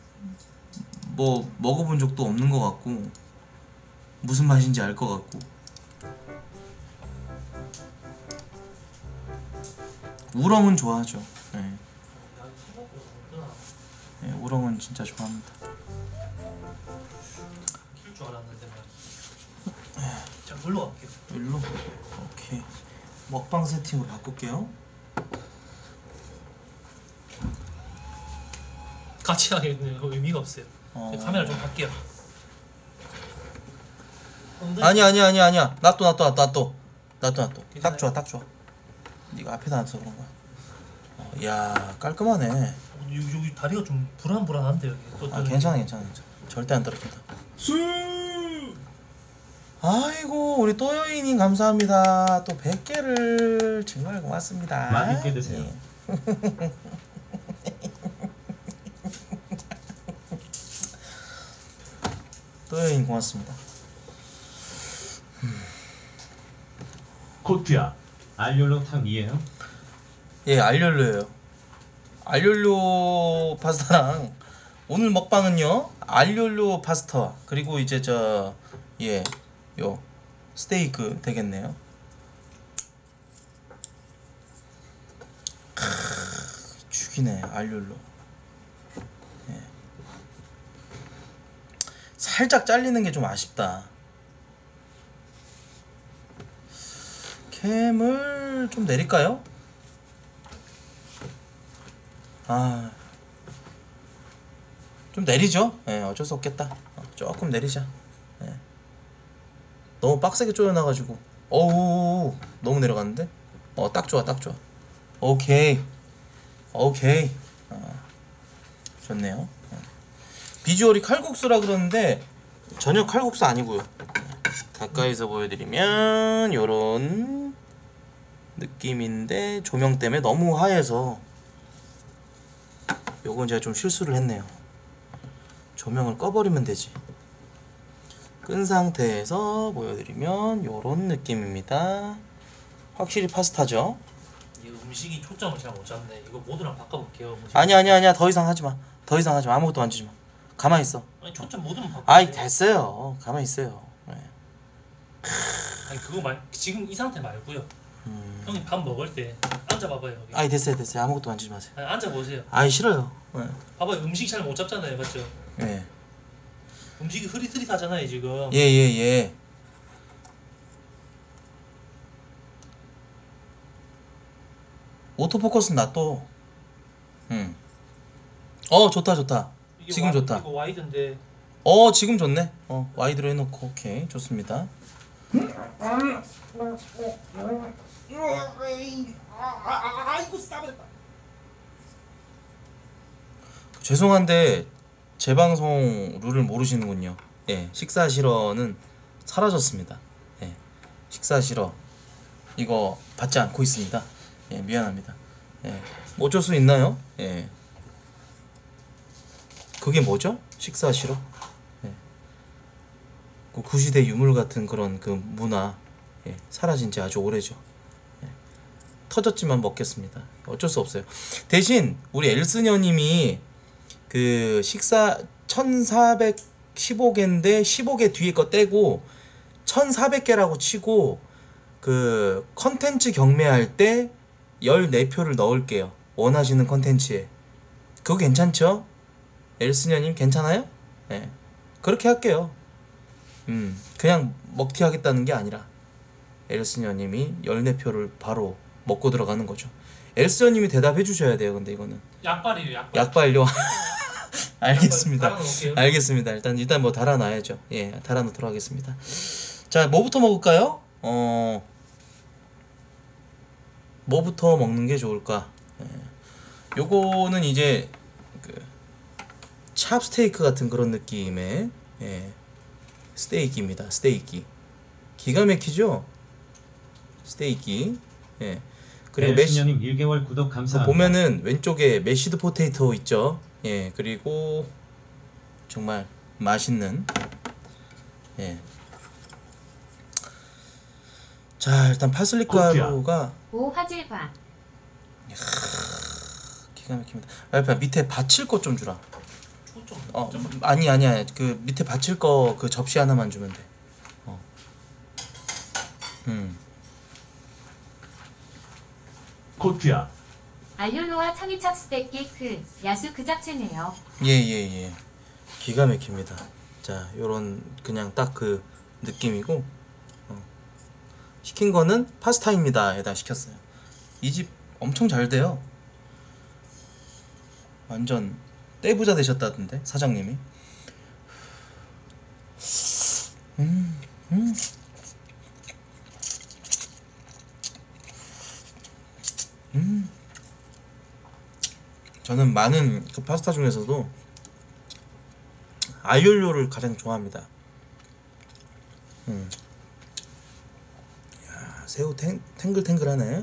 뭐 먹어본 적도 없는 것 같고 무슨 맛인지 알 것 같고. 우렁은 좋아하죠. 네. 야, 생각보다 없구나. 네, 우렁은 진짜 좋아합니다. 키울 줄 알았는데 말이야. 자, 물로 갈게요. 일로. 오케이. 먹방 세팅으로 바꿀게요. 같이 하기에는 의미가 없어요. 카메라 좀 할게요. 아니야. 놔둬. 딱 좋아. 네가 앞에다 놔서 그런 거야. 야, 깔끔하네. 여기 다리가 좀 불안한데 여기. 아, 괜찮아. 절대 안 떨어진다. 아이고, 우리 또여인님 감사합니다. 또 100개를 정말 고맙습니다. 맛있게 드세요. 예. 또여인 고맙습니다. 코트야. 알료로탕이에요? 예, 알료료예요. 알료료 파스타랑 오늘 먹방은요 알료료 파스타 그리고 이제 요 스테이크 되겠네요. 죽이네 알료료. 예. 살짝 잘리는 게 좀 아쉽다. 캠을 좀 내릴까요? 아, 좀 내리죠. 예, 어쩔 수 없겠다. 조금 내리자. 예. 너무 빡세게 조여놔가지고. 어우, 너무 내려갔는데? 딱 좋아. 오케이. 좋네요. 예. 비주얼이 칼국수라 그러는데 전혀 칼국수 아니고요. 가까이서 보여드리면 요런 느낌인데 조명 때문에 너무 하얘서 요건 제가 좀 실수를 했네요. 조명을 꺼버리면 되지. 끈 상태에서 보여드리면 요런 느낌입니다. 확실히 파스타죠. 이 음식이 초점을 잘 못 잡네. 이거 모드랑 바꿔볼게요. 음식. 아니야 더 이상 하지마. 아무것도 만지지마. 가만히 있어. 아니 초점 모드만 바꿔. 아이 됐어요. 가만히 있어요. 네. 아니 그거 지금 이 상태 말고요. 형님 밥 먹을 때 앉아봐봐요. 여기. 아이 됐어요. 아무것도 만지지 마세요. 아니, 앉아보세요. 아이 싫어요. 네. 봐봐요. 음식 잘 못 잡잖아요. 맞죠? 네. 음식이 흐릿흐릿하잖아요 지금. 예. 오토포커스 놔둬. 좋다. 이게 지금 좋다. 이거 와이드인데. 지금 좋네. 와이드로 해놓고 오케이 좋습니다. 죄송한데 제 방송 룰을 모르시는군요. 예, 식사 싫어는 사라졌습니다. 예, 식사 싫어 이거 받지 않고 있습니다. 예, 미안합니다. 예, 뭐 어쩔 수 있나요? 예, 그게 뭐죠? 식사 싫어? 예, 그 구시대 유물 같은 그런 그 문화 사라진 지 아주 오래죠. 터졌지만 먹겠습니다. 어쩔 수 없어요. 대신 우리 엘스녀님이 그 식사 1415개인데 15개 뒤에 거 떼고 1400개라고 치고 그 컨텐츠 경매할 때 14표를 넣을게요. 원하시는 컨텐츠에. 그거 괜찮죠? 엘스녀님 괜찮아요? 네. 그렇게 할게요. 그냥 먹튀 하겠다는 게 아니라 엘스녀님이 14표를 바로 먹고 들어가는 거죠. 엘스녀님이 대답해 주셔야 돼요. 근데 이거는 약발이에요. 약발요. 알겠습니다. 달아놓을게요. 알겠습니다. 일단 뭐 달아놔야죠. 예, 달아놓도록 하겠습니다. 자, 뭐부터 먹을까요? 뭐부터 먹는 게 좋을까? 요거는 이제 그 찹스테이크 같은 그런 느낌의 스테이키입니다. 스테이키 기가 막히죠? 스테이키. 그리고 멜신녀님 1개월 구독 감사합니다. 보면은 왼쪽에 메시드 포테이토 있죠. 그리고 정말 맛있는. 자, 일단 파슬리 가루가 오화질과 기가 기가 막힙니다. 라이프야 밑에 받칠 거 좀 주라. 좀 아니야. 그 밑에 받칠 거 그 접시 하나만 주면 돼. 코트야. 알룰로와 참이찹 스테이크 야수 그 잡채네요. 예. 기가 막힙니다. 자, 요런 그냥 딱 그 느낌이고 시킨 거는 파스타입니다에다 시켰어요. 이 집 엄청 잘 돼요. 완전 떼부자 되셨다던데 사장님이. 저는 많은 그 파스타 중에서도 아이올리오를 가장 좋아합니다. 야, 새우 탱글탱글하네.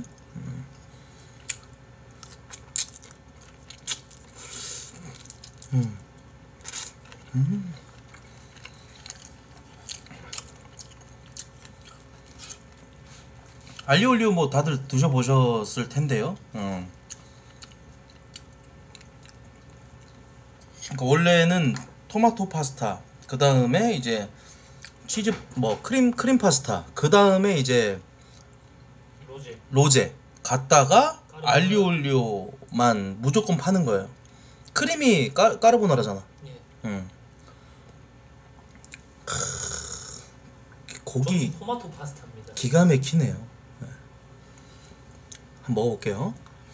알리올리오 뭐 다들 드셔보셨을 텐데요. 그러니까 원래는 토마토 파스타, 그 다음에 이제 치즈 뭐 크림 파스타, 그 다음에 이제 로제 갔다가 알리올리오만 무조건 파는 거예요. 크림이 까르보나라잖아. 예. 고기 저는 토마토 파스타입니다. 기가 막히네요. 네. 한번 먹어볼게요.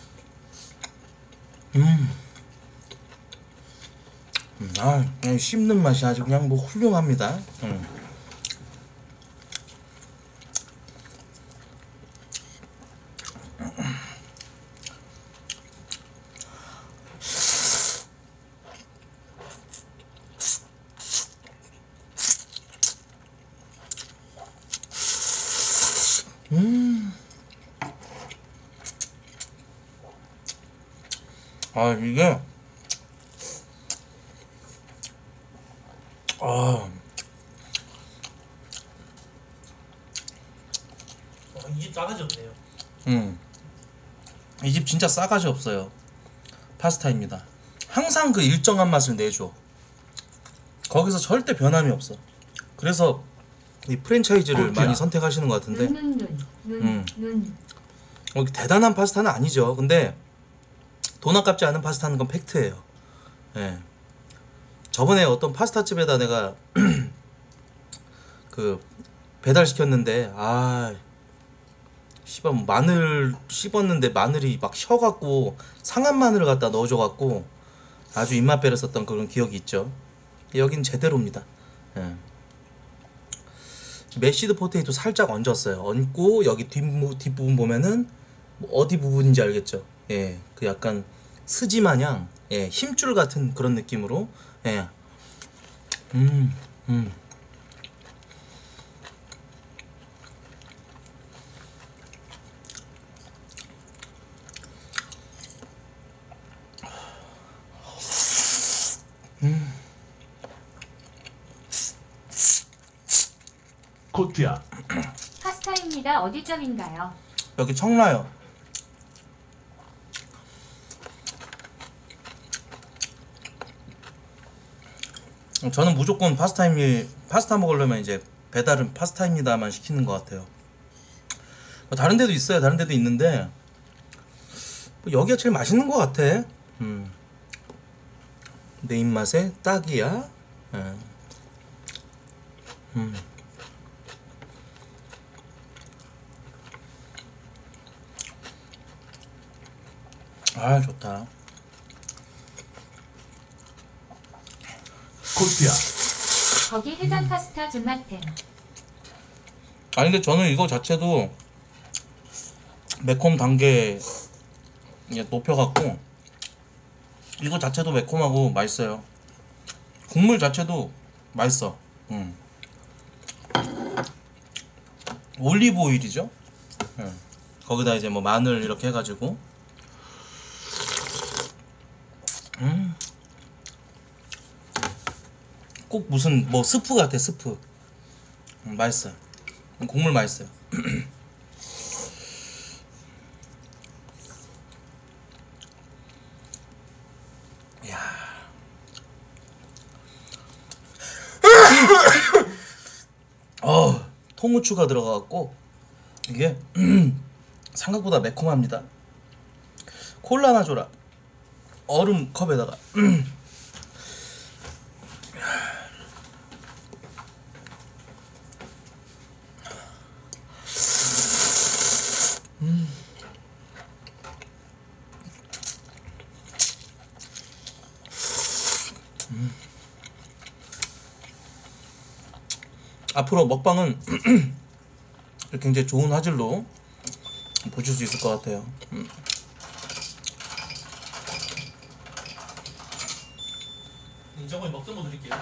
그냥 씹는 맛이 아주 그냥 뭐 훌륭합니다. 이게 이 집 싸가지 없네요. 이 집 진짜 싸가지 없어요. 파스타입니다. 항상 그 일정한 맛을 내줘. 거기서 절대 변함이 없어. 그래서 이 프랜차이즈를 많이 선택하시는 것 같은데 눈. 대단한 파스타는 아니죠. 근데 돈 아깝지 않은 파스타는 건 팩트예요. 예. 저번에 어떤 파스타집에다 내가 그 배달 시켰는데 씨발 마늘 씹었는데 마늘이 막 셔갖고 상한 마늘을 갖다 넣어줘갖고 아주 입맛 배렸었던 그런 기억이 있죠. 여긴 제대로입니다. 예. 메시드 포테이토 살짝 얹었어요. 얹고 여기 뒷부분 보면은 어디 부분인지 알겠죠. 예, 그 약간 스지 마냥 힘줄 같은 그런 느낌으로 코트야. 파스타입니다. 어디점인가요? 여기 청라요. 저는 무조건 파스타 먹으려면 이제 배달은 파스타입니다만 시키는 것 같아요. 뭐 다른 데도 있어요. 다른 데도 있는데 뭐 여기가 제일 맛있는 것 같아. 내 입맛에 딱이야. 좋다. 코트야. 거기 해장 파스타 존맛템. 근데 저는 이거 자체도 매콤 단계 높여갖고 이거 자체도 매콤하고 맛있어요. 국물 자체도 맛있어. 올리브 오일이죠. 거기다 이제 뭐 마늘 이렇게 해가지고 꼭 무슨 뭐 스프 같아. 스프. 맛있어요. 국물 맛있어요. 통후추가 들어가갖고 이게 생각보다 매콤합니다. 콜라 하나 줘라. 얼음 컵에다가. 앞으로 먹방은 굉장히 좋은 화질로 보실 수 있을 것 같아요. 저번에 먹던 거 드릴게요.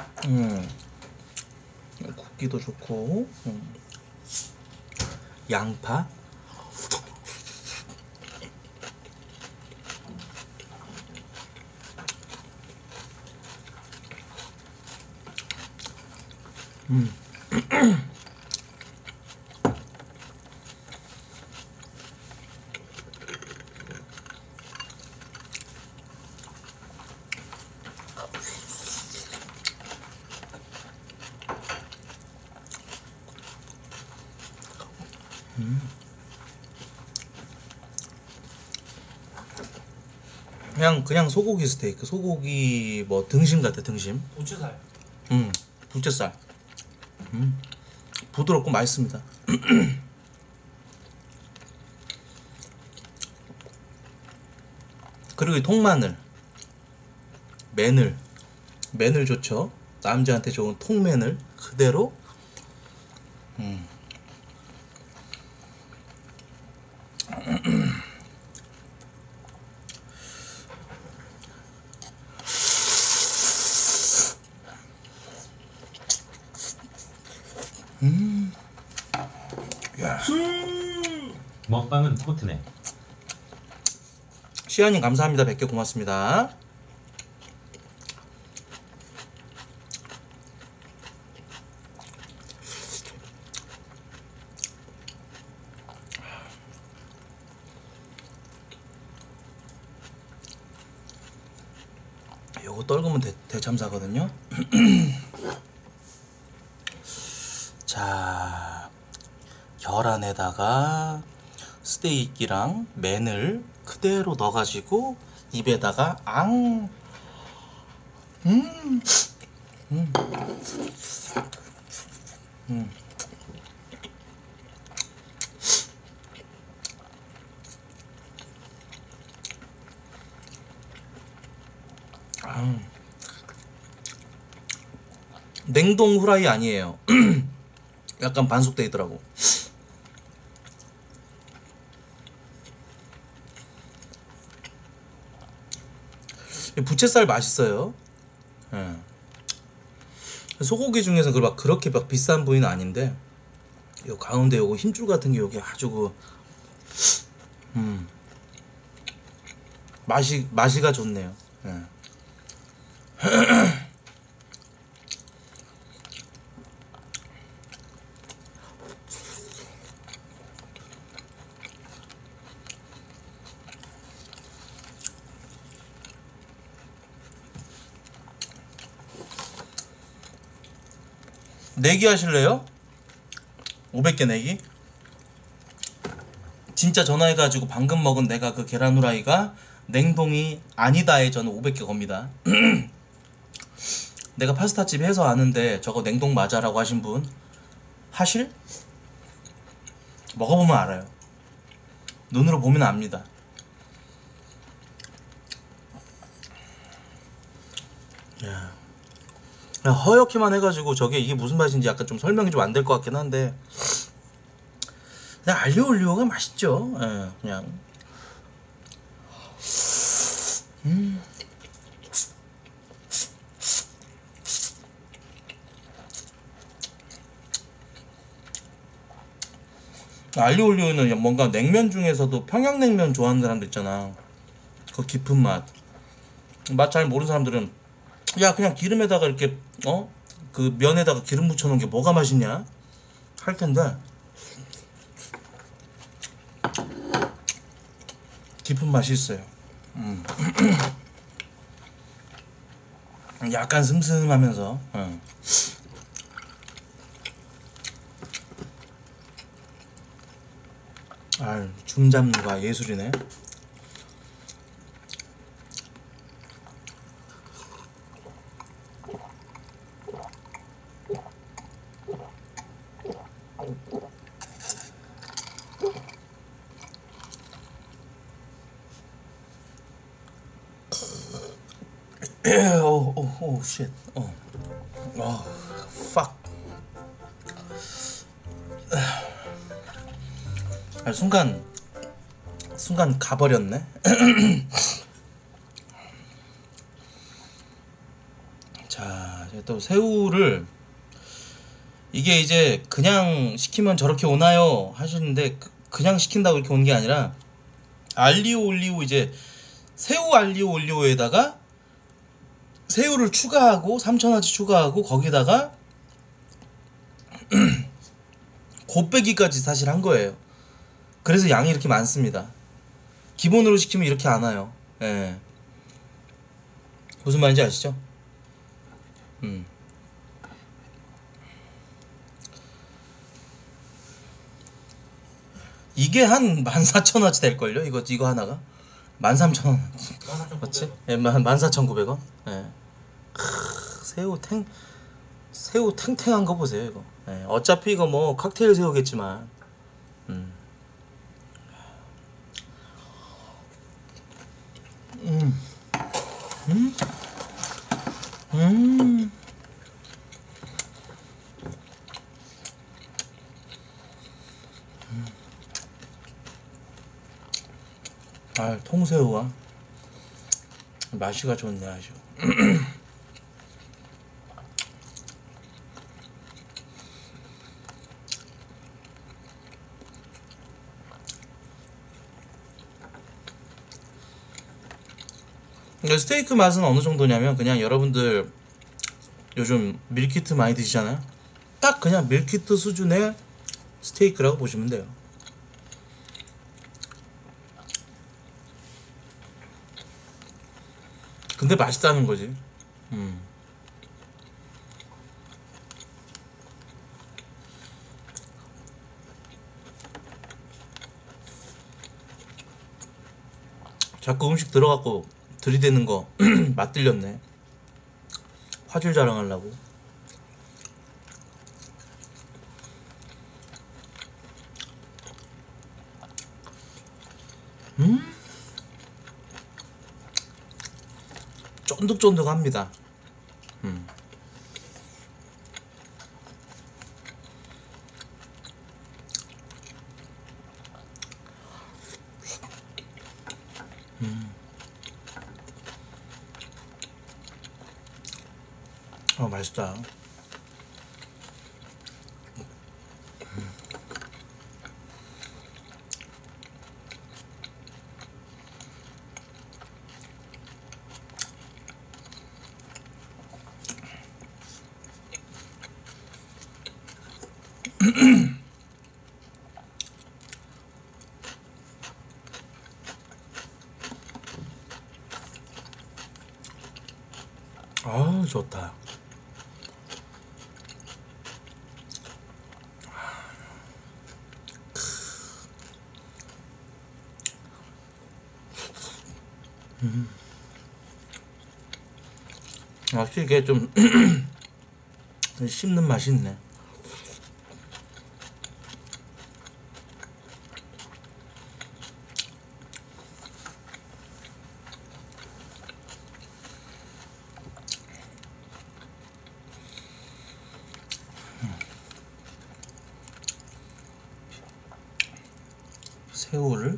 굽기도 좋고 양파 그냥 소고기 스테이크, 소고기 뭐 등심 같아. 등심. 부채살. 부채살. 부드럽고 맛있습니다. 그리고 이 통마늘, 매늘 좋죠. 남자한테 좋은 통매늘 그대로. 먹방은 코트네. 시아님 감사합니다. 100개 고맙습니다. 요거 떨구면 대참사거든요. 자, 계란에다가 스테이키랑 맨을 그대로 넣어가지고 입에다가 냉동 후라이 아니에요. 약간 반숙돼 있더라고. 부채살 맛있어요. 예. 소고기 중에서 그렇게 막 비싼 부위는 아닌데, 요 가운데 요거 힘줄 같은 게 여기 아주 맛이가 좋네요. 예. 내기 하실래요? 500개 내기? 진짜 전화해가지고 방금 먹은 내가 그 계란 후라이가 냉동이 아니다에 저는 500개 겁니다. 내가 파스타집 해서 아는데 저거 냉동 맞아라고 하신 분 하실? 먹어보면 알아요. 눈으로 보면 압니다. 야. 그냥 허옇게만 해가지고 저게 이게 무슨 맛인지 약간 좀 설명이 좀 안 될 것 같긴 한데, 그냥 알리오 올리오가 맛있죠. 예, 그냥. 알리오 올리오는 뭔가 냉면 중에서도 평양냉면 좋아하는 사람들 있잖아. 그 깊은 맛 잘 모르는 사람들은 야 그냥 기름에다가 이렇게 그 면에다가 기름 묻혀놓은 게 뭐가 맛있냐 할 텐데, 깊은 맛이 있어요. 약간 슴슴하면서 아, 중잡무가 예술이네. 오, 쉣. fuck. 아, 순간 가버렸네. 자, 이제 또 새우를 이게 이제 그냥 시키면 저렇게 오나요? 하시는데 그냥 시킨다고 이렇게 오는 게 아니라 알리오 올리오 이제 새우 알리오 올리오에다가 새우를 추가하고 3,000원치 추가하고 거기다가 곱빼기까지 사실 한 거예요. 그래서 양이 이렇게 많습니다. 기본으로 시키면 이렇게 안 와요. 예. 무슨 말인지 아시죠? 이게 한 14,000원치 될걸요? 이거 하나가? 13,000원. 맞지? 예, 14,900원? 예. 새우 탱탱한 거 보세요, 이거. 예, 어차피 이거 뭐 칵테일 새우겠지만. 아, 통새우가 맛이가 좋네 아주. 스테이크 맛은 어느 정도냐면 그냥 여러분들 요즘 밀키트 많이 드시잖아요. 딱 그냥 밀키트 수준의 스테이크라고 보시면 돼요. 근데 맛있다는 거지. 자꾸 음식 들어갖고 들이대는 거 맛들렸네. 화질 자랑하려고. 쫀득쫀득합니다. 맛있다. 아, 좋다. 확실히 이게 좀 씹는 맛이 있네. 새우를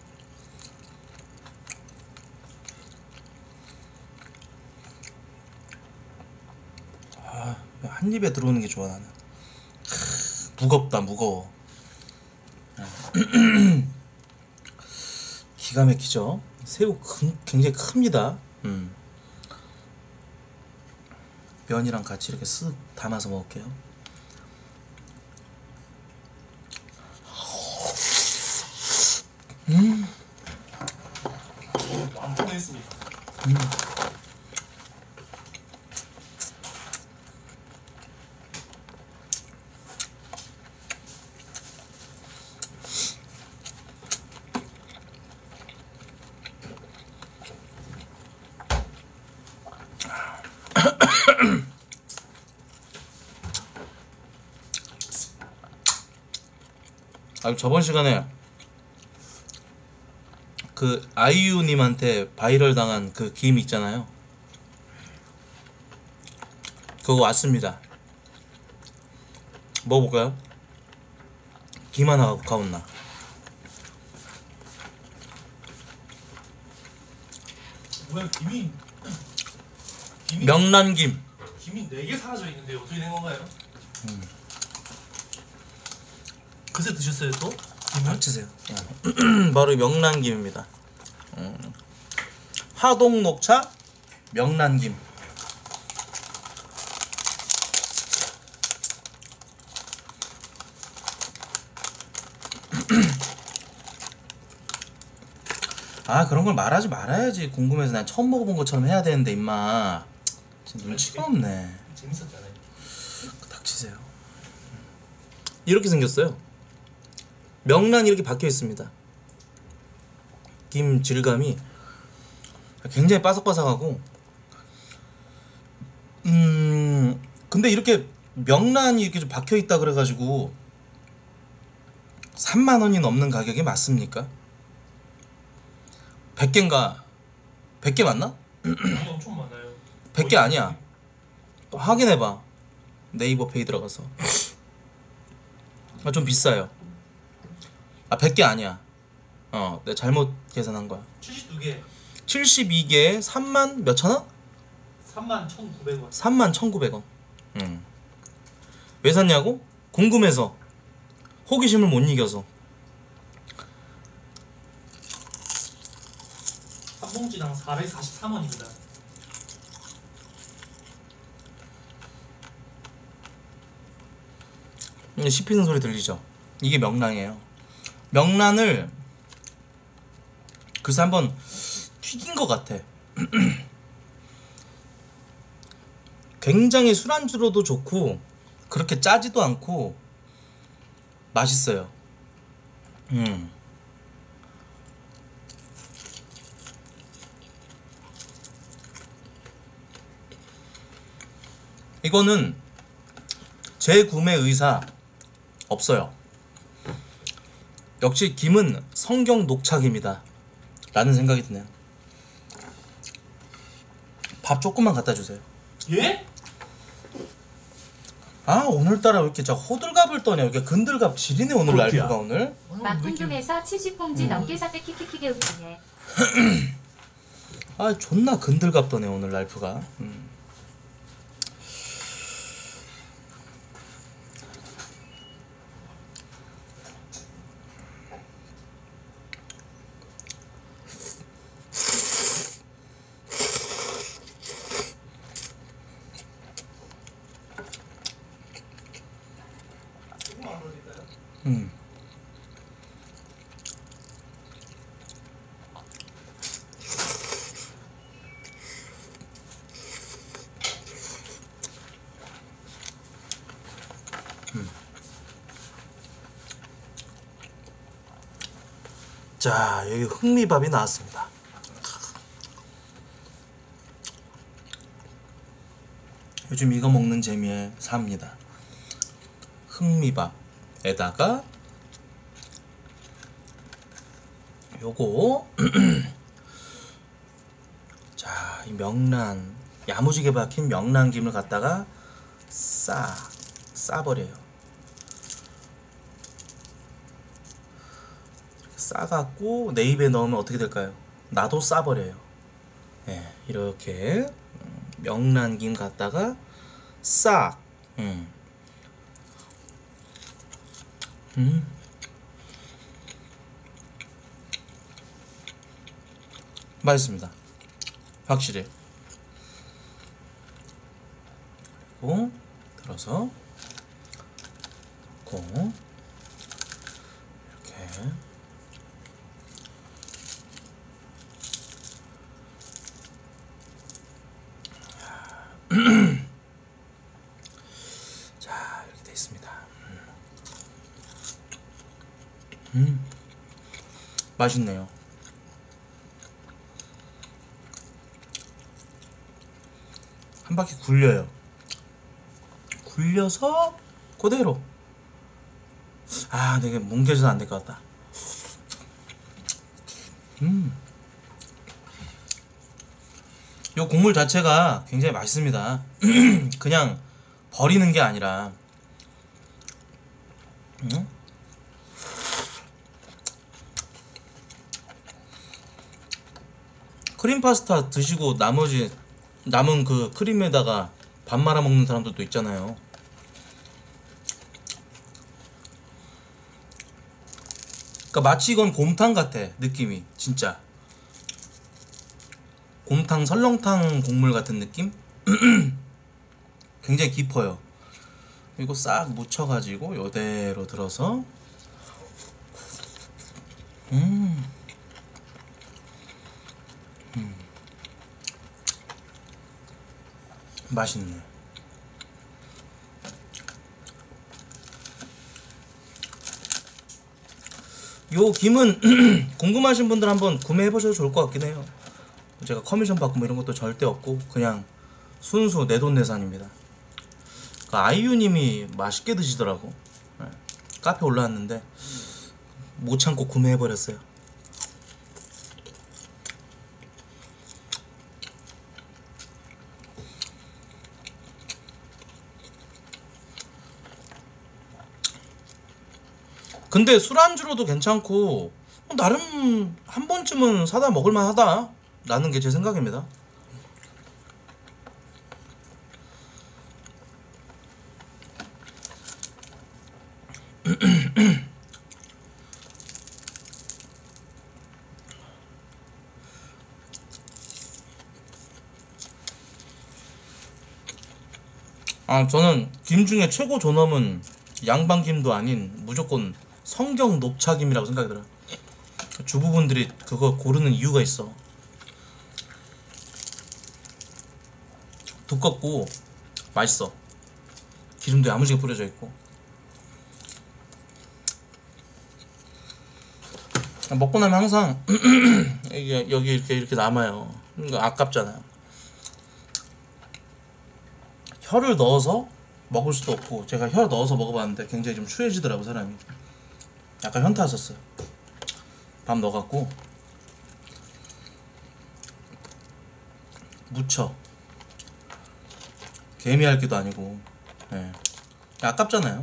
한 입에 들어오는 게 좋아 나는. 무겁다 무거워. 기가 막히죠. 새우 굉장히 큽니다. 면이랑 같이 이렇게 쓱 담아서 먹을게요. 완성했습니다. 아 저번 시간에 그 아이유님한테 바이럴 당한 그 김 있잖아요. 그거 왔습니다. 먹어볼까요? 김 하나 가온나. 뭐야 김이 명란김. 김이 4개 사라져 있는데 어떻게 된 건가요? 그새 드셨어요 또? 김을? 드세요. 바로 명란김입니다. 하동 녹차 명란김. 아 그런 걸 말하지 말아야지. 궁금해서 난 처음 먹어본 것처럼 해야 되는데 임마. 진짜 눈치가 없네. 재밌었잖아요. 닥치세요. 이렇게 생겼어요. 명란이 이렇게 박혀 있습니다. 김 질감이 굉장히 바삭바삭하고 근데 이렇게 명란이 이렇게 좀 박혀 있다 그래가지고 3만 원이 넘는 가격이 맞습니까? 100개인가? 100개 맞나? 양이 엄청 많아요. 100개 아니야. 또 확인해봐. 네이버 페이 들어가서. 아, 좀 비싸요. 아 100개 아니야. 내가 잘못 계산한 거야. 72개 72개에 3만 몇천 원? 31,900원. 3만 1,900원. 왜 샀냐고? 궁금해서. 호기심을 못 이겨서. 한 봉지당 443원입니다. 씹히는 소리 들리죠? 이게 명란이에요. 명란을 글쎄 한번 튀긴 것 같아. 굉장히 술안주로도 좋고 그렇게 짜지도 않고 맛있어요. 이거는 재구매 의사 없어요. 역시 김은 성경 녹차김이다 라는 생각이 드네요. 밥 조금만 갖다 주세요. 예? 아 오늘따라 왜 이렇게 저 호들갑을 떠냐. 이렇게 근들갑 지리네 오늘 그렇구나. 랄프가 오늘. 막 궁금해서 70봉지 넘게 샀대 키키키게 웃기네. 아 존나 근들갑 떠네 오늘 랄프가. 자 여기 흑미밥이 나왔습니다. 요즘 이거 먹는 재미에 삽니다. 흑미밥에다가 요거 자, 이 명란 야무지게 박힌 명란김을 갖다가 싸버려요. 싸갖고 내 입에 넣으면 어떻게 될까요? 나도 싸버려요. 예, 이렇게 명란김 갖다가 싹 맛있습니다. 확실히. 그리고 들어서 넣고 이렇게 자 이렇게 돼 있습니다. 맛있네요. 한 바퀴 굴려요. 굴려서 그대로. 아, 되게 뭉개져서 안 될 것 같다. 요 국물 자체가 굉장히 맛있습니다. 그냥 버리는 게 아니라, 크림 파스타 드시고 나머지 남은 그 크림에다가 밥 말아 먹는 사람들도 있잖아요. 그러니까 마치 이건 곰탕 같아, 느낌이. 진짜 곰탕 설렁탕 국물 같은 느낌? 굉장히 깊어요. 이거 싹 묻혀가지고 요대로 들어서 맛있네. 요 김은 궁금하신 분들 한번 구매해보셔도 좋을 것 같긴 해요. 제가 커미션 받고 뭐 이런 것도 절대 없고 그냥 순수 내돈내산입니다. 그 아이유님이 맛있게 드시더라고. 네. 카페 올라왔는데 못 참고 구매해버렸어요. 근데 술안주로도 괜찮고 나름 한 번쯤은 사다 먹을만 하다 라는 게 제 생각입니다. 아, 저는 김 중에 최고 존엄은 양반김도 아닌 무조건 성경 녹차김이라고 생각이 들어요. 주부분들이 그거 고르는 이유가 있어. 두껍고 맛있어. 기름도 야무지게 뿌려져 있고. 먹고 나면 항상 이게 여기 이렇게 남아요. 그러니까 아깝잖아요. 혀를 넣어서 먹을 수도 없고, 제가 혀 넣어서 먹어봤는데 굉장히 좀 추해지더라고 사람이. 약간 현타 왔었어요. 밥 넣어갖고 무쳐. 개미할기도 아니고. 네. 아깝잖아요.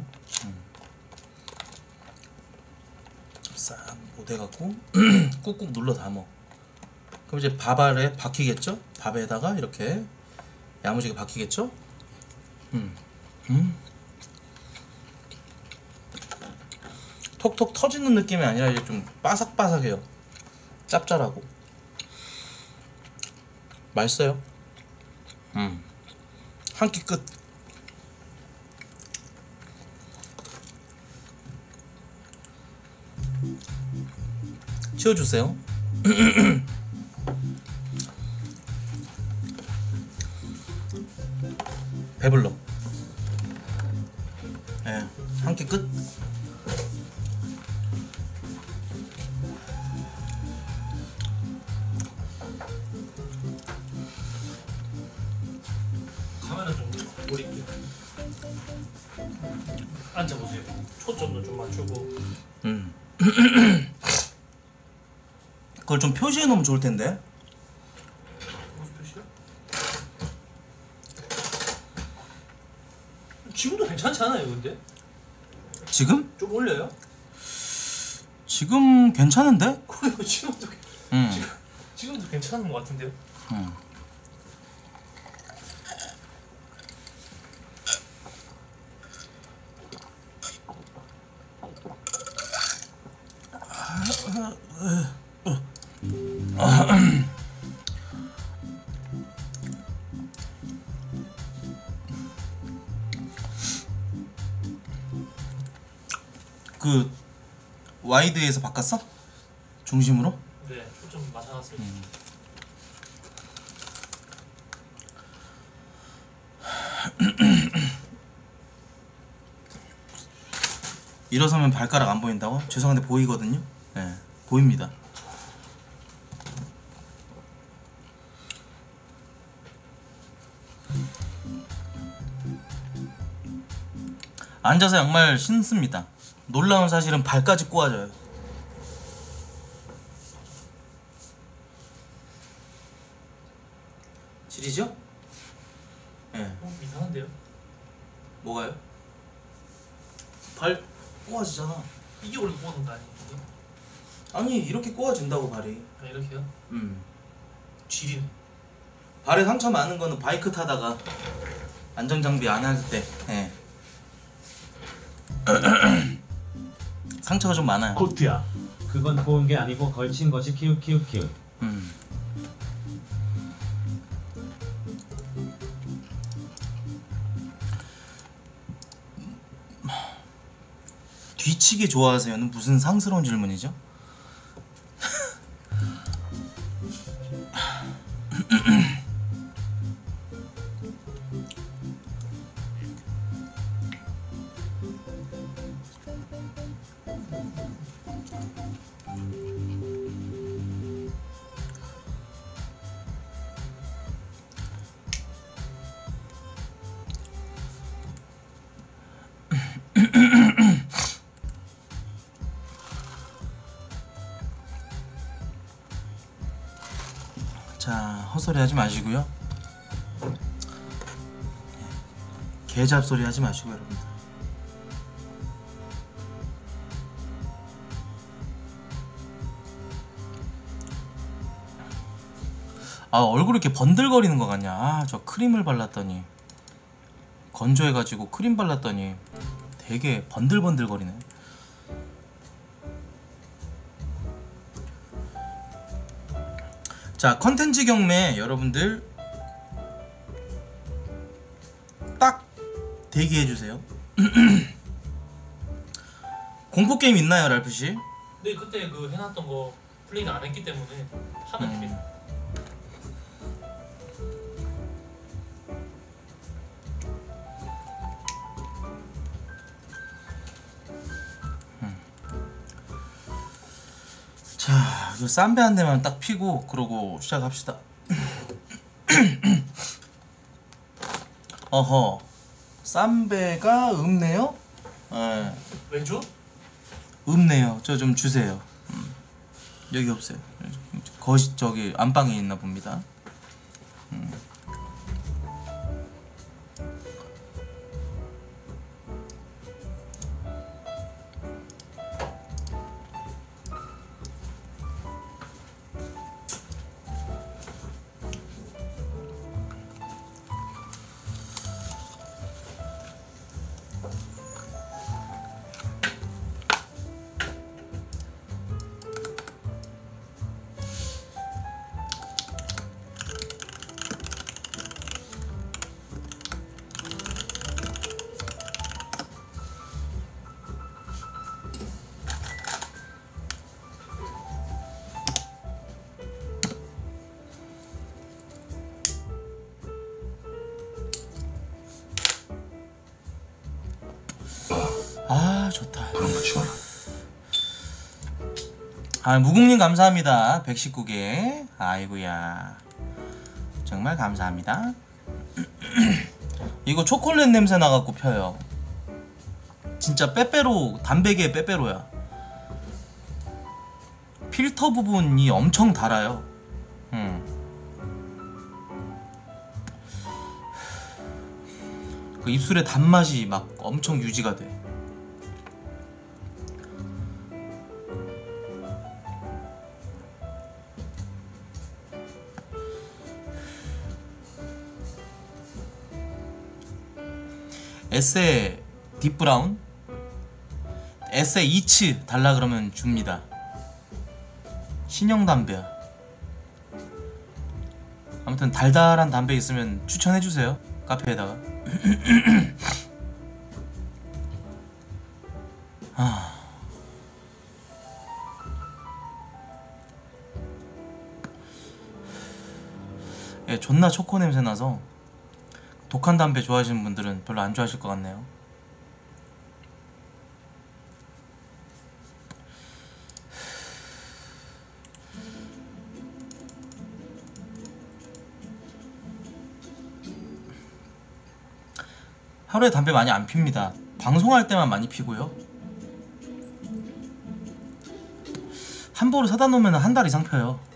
싹 못해갖고 꾹꾹 눌러 담어. 그럼 이제 밥 아래 박히겠죠? 밥에다가 이렇게 야무지게 박히겠죠? 톡톡 터지는 느낌이 아니라 이제 좀 바삭바삭해요. 짭짤하고 맛있어요. 한 끼 끝. 치워주세요. 배불러. 예, 한 끼 끝. 카메라 좀 올릴게요. 앉아보세요. 초점도 좀 맞추고. 그걸 좀 표시해 놓으면 좋을 텐데. 지금도 괜찮지 않아요, 근데? 지금? 좀 올려요? 지금 괜찮은데? 그래요, 지금도 지금도 괜찮은 것 같은데요? 그 와이드에서 바꿨어? 중심으로? 네, 초점 맞춰놨어요. 일어서면 발가락 안 보인다고? 죄송한데 보이거든요? 네, 보입니다. 앉아서 양말 신습니다. 놀라운 사실은 발까지 꼬아져요. 지리죠? 예. 이상한데요? 뭐가요? 발 꼬아지잖아. 이게 원래 꼬는 거 아니에요? 아니 이렇게 꼬아진다고 발이. 아, 이렇게요? 쥐리네. 발에 상처 많은 거는 바이크 타다가 안전장비 안 할 때. 예. 상처가 좀 많아요. 코트야. 그건 고운 게 아니고 걸친 것이 키읔키읔키읔. 뒤치기 좋아하세요는 무슨 상스러운 질문이죠? 자, 헛소리 하지 마시고요. 개잡소리 하지 마시고 여러분들. 아, 얼굴이 이렇게 번들거리는 거 같냐. 아, 저 크림을 발랐더니 건조해가지고 크림 발랐더니 되게 번들번들거리네. 자, 컨텐츠 경매 여러분들 딱 대기해주세요. 공포게임 있나요, 랄프씨? 네, 그때 그 해놨던 거 플레이는 안 했기 때문에 하면 됩니다. 자, 그 쌈배 한 대만 딱 피고 그러고 시작합시다. 어허, 쌈배가 읍네요? 예, 왜죠? 읍네요. 저 좀 주세요. 여기 없어요. 거실 저기 안방에 있나 봅니다. 아, 좋다. 아, 무국님 감사합니다. 119개. 아이고야, 정말 감사합니다. 이거 초콜릿 냄새 나갖고 펴요. 진짜 빼빼로, 담배계 빼빼로야. 필터 부분이 엄청 달아요. 그 입술의 단맛이 막 엄청 유지가 돼. 에세 딥브라운, 에세 이츠 달라 그러면 줍니다. 신형 담배야. 아무튼 달달한 담배 있으면 추천해주세요, 카페에다가. 예, 존나 초코 냄새 나서 독한 담배 좋아하시는 분들은 별로 안 좋아하실 것 같네요. 하루에 담배 많이 안 핍니다. 방송할 때만 많이 피고요. 한 보를 사다 놓으면 한 달 이상 펴요.